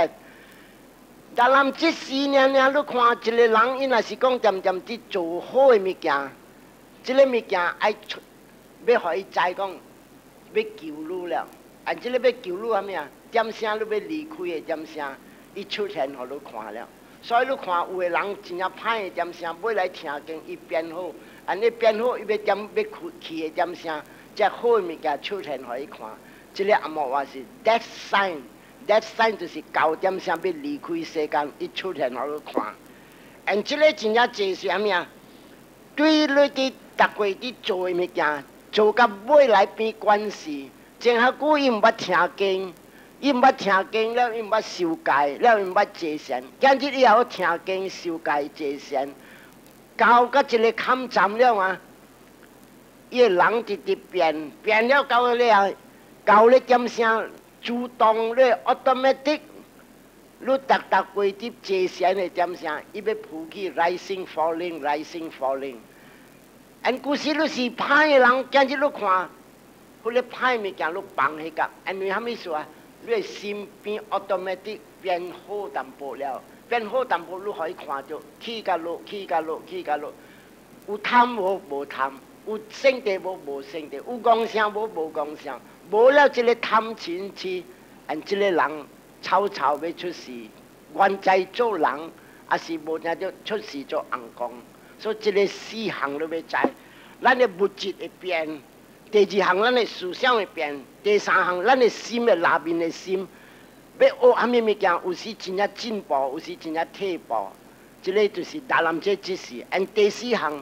death。dalam 这四年呢，你看一个人，伊若是讲点点伫做好的物件，这个物件爱出，要互伊知讲，要救你了。啊，这个要救你啥物啊？点声你要离开的点声，伊出现互你看了。所以你看有个人真正歹的点声，要来听经，伊变好，安尼变好，伊要点要去的点声，这好的物件出现互伊看。这个阿莫话是 death sign，death sign 就是九点声要离开世间，伊出现互你看。而这个真正就是啥物啊？对你伫逐个伫做的物件，做甲未来变关系。前下久伊毋捌听经，伊毋捌听经了，伊毋捌受戒，了伊毋捌坐禅。今日伊也好听经、受戒、坐禅，到甲一个坎站了啊，伊个人直直变，变了到了。到咧点声，自动咧 automatic， 你逐逐过伫坐禅的点声，伊要浮起 rising falling rising falling。按古时你是歹的人，今日你看，迄个歹物件你放迄个，因为啥物事啊？你的心变 automatic 变好淡薄了，变好淡薄，你可以看到起甲落，起甲落，起甲落，有贪无无贪，有圣地无无圣地，有讲声无无讲声。无了这个贪嗔痴，按这个人草草要出世，原在做人，也是无听到出世做红光。所以这个四项你要知，咱的物质会变；第二项咱的思想会变；第三项咱的心的内面的心，要学啥物物件，有时真正进步，有时真正退步。这个就是达南这指示。按第四项，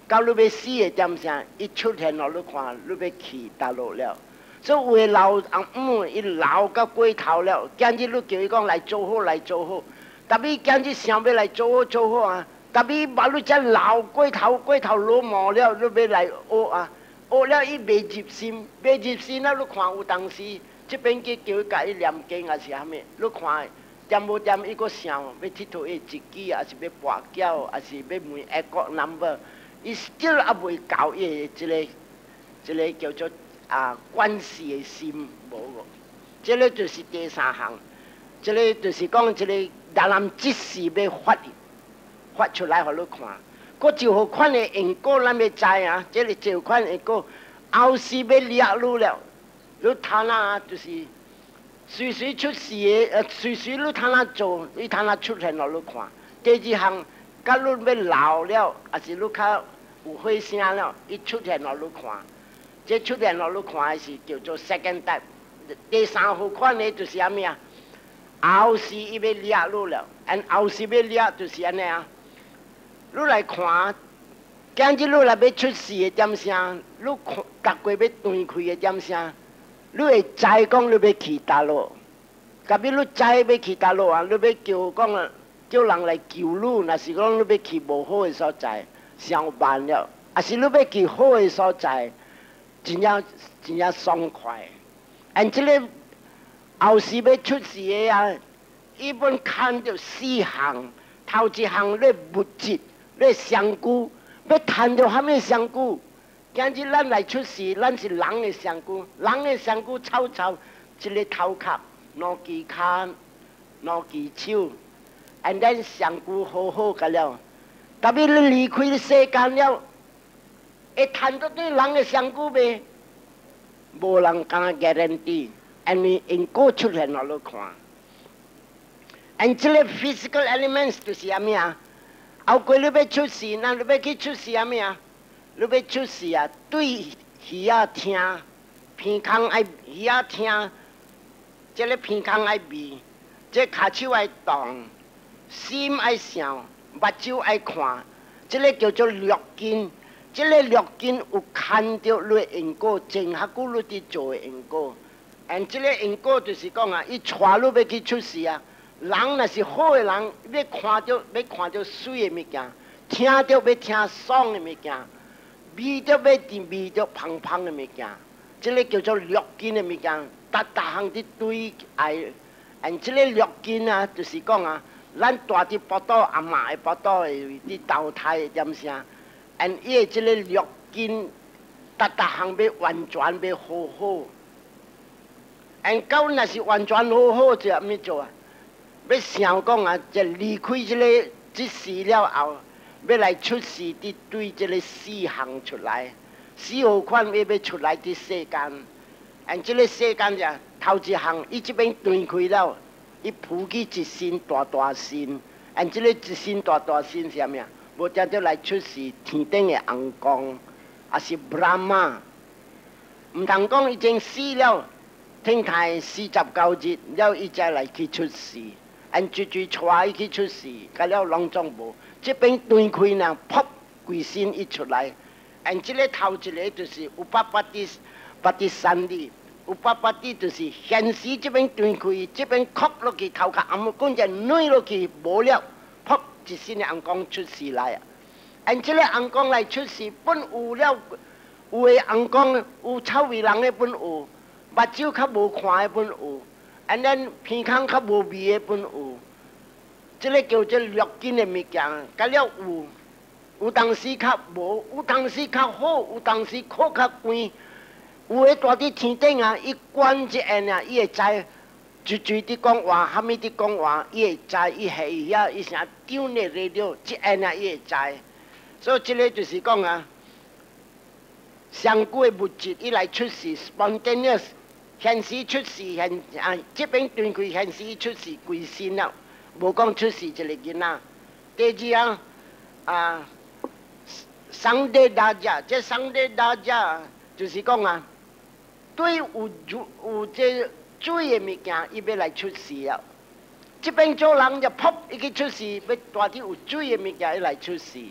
到你要死的点声，伊出现了，你看，你要去倒落了。所以有的老翁母，伊老到过头了，今日你叫伊讲来做好来做好，但是今日想要来做好做好啊，但是把你这老过头过头落毛了，你要来学啊，学了伊未入心，未入心了，你看有当时这边去叫伊甲伊念经还是啥物，你看点无点伊个想要佚佗伊自己，还是要跋筊，还是要问一个 number， 伊 still 还未搞伊即个即个叫做。啊，关系的心无个，这个就是第三项，这个就是讲，这个男人即时要发发出来，互你看。佫就何款的因果，咱要知啊。这个就款因果，后世要掠你了，你他那就是随随出事的，呃，随随你他那做，你他那出现互你看。第二项，甲你要老了，还是你较有血声了，伊出现互你看。这出现落你看的是叫做 second type， 第三号款的就是啥物啊？后世伊要掠你了，按后世要掠就是安尼啊。你来看，今日你来要出事的点声，你看逐月要断开的点声，你会知讲你要去倒落，特别你知要去倒落啊，你要叫讲啊，叫人来救你，若是讲你要去无好的所在，上班了，还是你要去好的所在？真正真正爽快，按这个后世要出事的啊，伊本看到四项，头一项咧物质咧香菇，要谈到虾米香菇？今日咱来出事，咱是人的香菇，人的香菇臭臭，一个头壳，两支骹，两支手，按咱香菇好好个了，特别你离开世间了。会谈到对人的香菇呗，无人敢 guarantee， 因为因果出现了你看。按这个 physical elements 就是啥物啊？后过你要出事，那你要去出事啥物啊？你要出事啊？对耳啊听，鼻孔爱耳啊听，这个鼻孔爱味，这骹手爱动，心爱想，目睭爱看，这个叫做六根。这个六根有看到你的因果，前下久你伫做的因果，按这个因果就是讲啊，伊带你要去出事啊。人若是好的人，要看到要看到水的物件，听到要听爽的物件，味到要闻味到香香的物件，这个叫做六根的物件，逐逐项伫对爱。按这个六根啊，就是讲啊，咱住伫腹肚阿嬷的腹肚的伫投胎的点声。按伊的这个六根，逐逐项要完全要好好。按到若是完全好好，就安尼做啊？要想讲啊，就离开这个这世了后，要来出世伫对这个四项出来，四号款要要出来伫世间。按这个世间就头一项，伊这边断开了，伊浮起一身大大身。按这个一身大大身是啥物啊？无定着来出世天顶的红光，也是 Brahma， 唔通讲已经死了，天台四十九日了，伊才来去出世，按追追带伊去出世，甲了拢总无。这边断开呢，噗，规身一出来，按这个头一个就是有八八的八的三的，有八八的就是现时这边断开，这边磕落去头壳，暗棍就软落去，无了，噗。一身的红光出世来啊！按这个红光来出世，本有了，有的红光有臭味人的本有，目睭较无看的本有，按咱鼻孔较无味的本有。这个叫做六根的物件，甲了有，有当时较无，有当时较好，有当时靠较关。有的住伫天顶啊，伊管一下啊，伊会知。嘴嘴伫讲话，虾米伫讲话，伊会知，伊系遐，伊啥丢呢热了，即下啊，伊会知。所以即个就是讲啊，上古的物质伊来出世 ，spontaneous， 现时出世现啊，即边断开现时出世规身了，无讲出世一个囡仔。第二啊，啊，上帝大家，即上帝大家就是讲啊，对有有这。水的物件，伊要来出世了。这边做人就噗，伊去出世，要大啲有水的物件，伊来出世。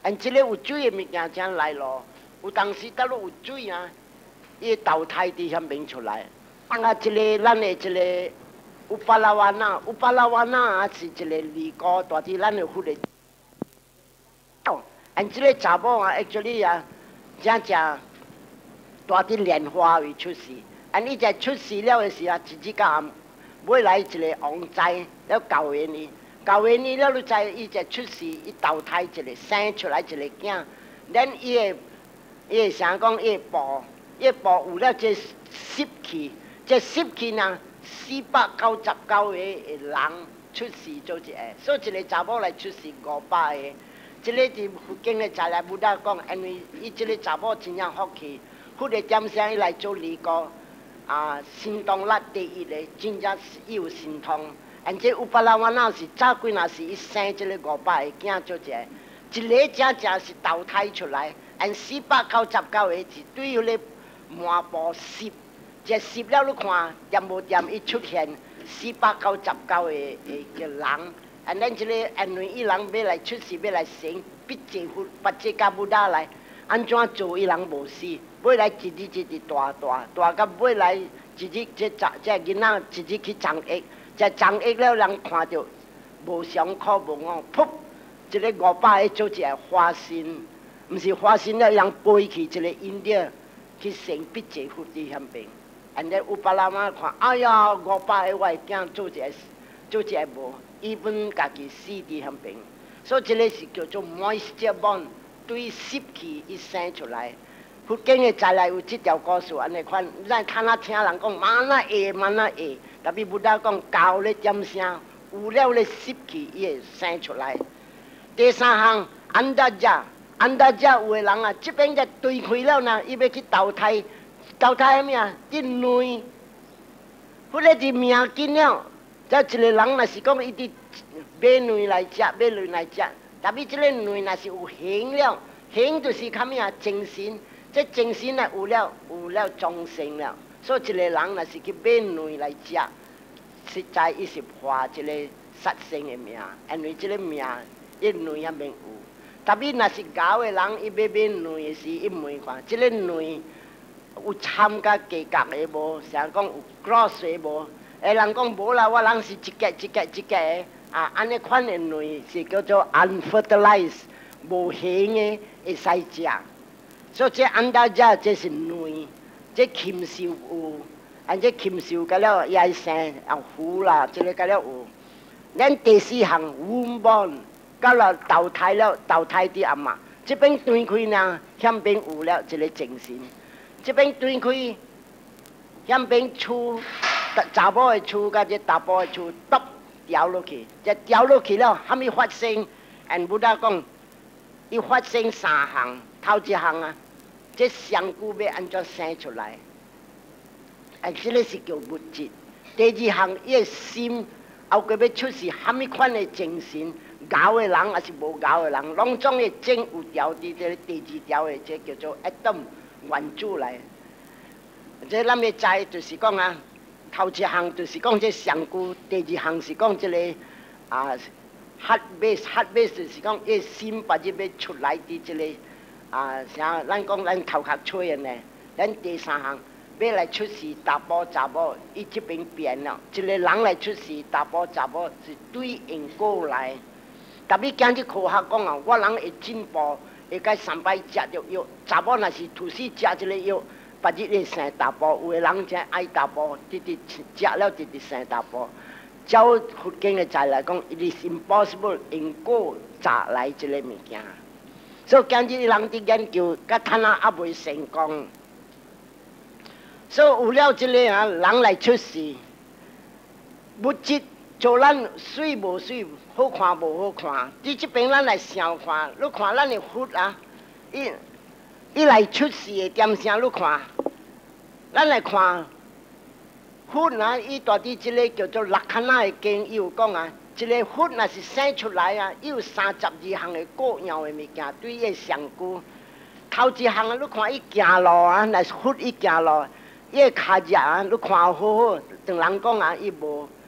按即个有水的物件才来咯。有当时倒落有水啊，伊投胎伫遐面出来。啊，即个咱的即个乌巴拉瓦纳，乌巴拉瓦纳也是一个离高，大致咱的佛的。哦，按即个查某啊 ，actually 啊，真正大致莲花为出世。按伊只出世了的时候，一日到暗买来一个王仔，了教完伊，教完伊了，你知伊只出世，伊投胎一个生出来一个囝，咱伊的伊的啥讲伊的步，伊的步有了这湿气，这湿气呢，四百九十九个人出世做一个，所以一个查某来出世五百个。这个伫附近的在来不大讲，因为伊这个查某真正福气，迄个点声伊来做离歌。啊，心动力第一个，真正是伊有心痛。而且有巴拉瓦那是早几若是伊生即个五百个囝做一个，一个正正是投胎出来，按四百九十九个是对迄个满布湿，这湿了你看，点无点伊出现四百九十九个个人，按咱即个因为伊人要来出世要来生，必济佛把这甲不打来，安怎做伊人无死？买来一日一日大大大，到买来一日这这这囡仔一日去长液，这长液了人看到无伤可无哦，噗，一个五百个做一个花心，毋是花心了人飞去一个因着去生必济佛伫遐边，安尼有巴拉妈看，哎呀五百个我的囝做一个做一个无，伊本家己死伫遐边，所以这个是叫做 moisture bond， 对湿气一生出来。福建的再来有这条故事，安尼款，咱看啊听人讲，蛮啊会，蛮啊会，特别不但讲教咧点声，有了咧湿气，伊会生出来。第三项，安达家，安达家有个人啊，这边就对开了呢，伊要去投胎，投胎咩啊？伫内，迄个是命紧了。这一个人若是讲伊伫买内来食，买内来食，特别这个内若是有形了，形就是较咩啊？精神。这精神啊有了有了众生了，所以一个人若是去买内来食，实在伊是花一个杀生的命，因为这个命伊内遐面有。特别若是搞的人，伊要买内的时，伊问看，这个内有掺甲价格的无？啥讲有 gross 的无？诶，人讲无啦，我人是一格一格一格的，啊，安尼款的内是叫做 unfertilized， 无形的会使食。所以这安达家这是内，这禽兽有，按这禽兽个了也生啊虎啦，这个个了有。咱第四项温饱，到了投胎了，投胎的阿妈，这边断开呢，向边有了一个精神，这边断开，向边厝，查某的厝甲这查甫的厝，剁掉落去，这掉落去了，还没发生，按不达讲，伊发生三项，头一项啊。这香菇要安怎生出来？啊，这个是叫物质。第二项，伊个心后个要出世，虾米款的精神？咬的人还是无咬的人，拢总会整有条伫这第二条的，这叫做 atom 原子来。这咱要知就是讲啊，头一项就是讲这香菇，第二项是讲这个啊 heart base heart base 就是讲伊心把这要出来伫这个。啊，像咱讲咱头壳吹的呢，咱第三项要来出世查甫查某，伊这边变了，一个人来出世查甫查某是对因果来。特别今日科学讲啊，我人会进步，会甲三摆食着药，查某若是突死食这个药，别日会生查甫，有个人真爱查甫，直直食了直直生查甫。照福建的在来讲 ，it is impossible 因果查来这个物件。所以今日人伫研究，甲探啊也未成功。所以有了这个啊，人来出世，物质做咱水无水，好看无好看。伫这边咱来想看，你看咱的佛啊，伊伊来出世的点声，你看，咱来看佛啊，伊大伫这个叫做六坎那的经，伊有讲啊。一个佛若是生出来啊，伊有三十二项的果样的物件，对伊上句。头一项啊，你看伊行路啊，若是佛伊行路，伊的脚趾啊，你看好好，同人讲啊，伊无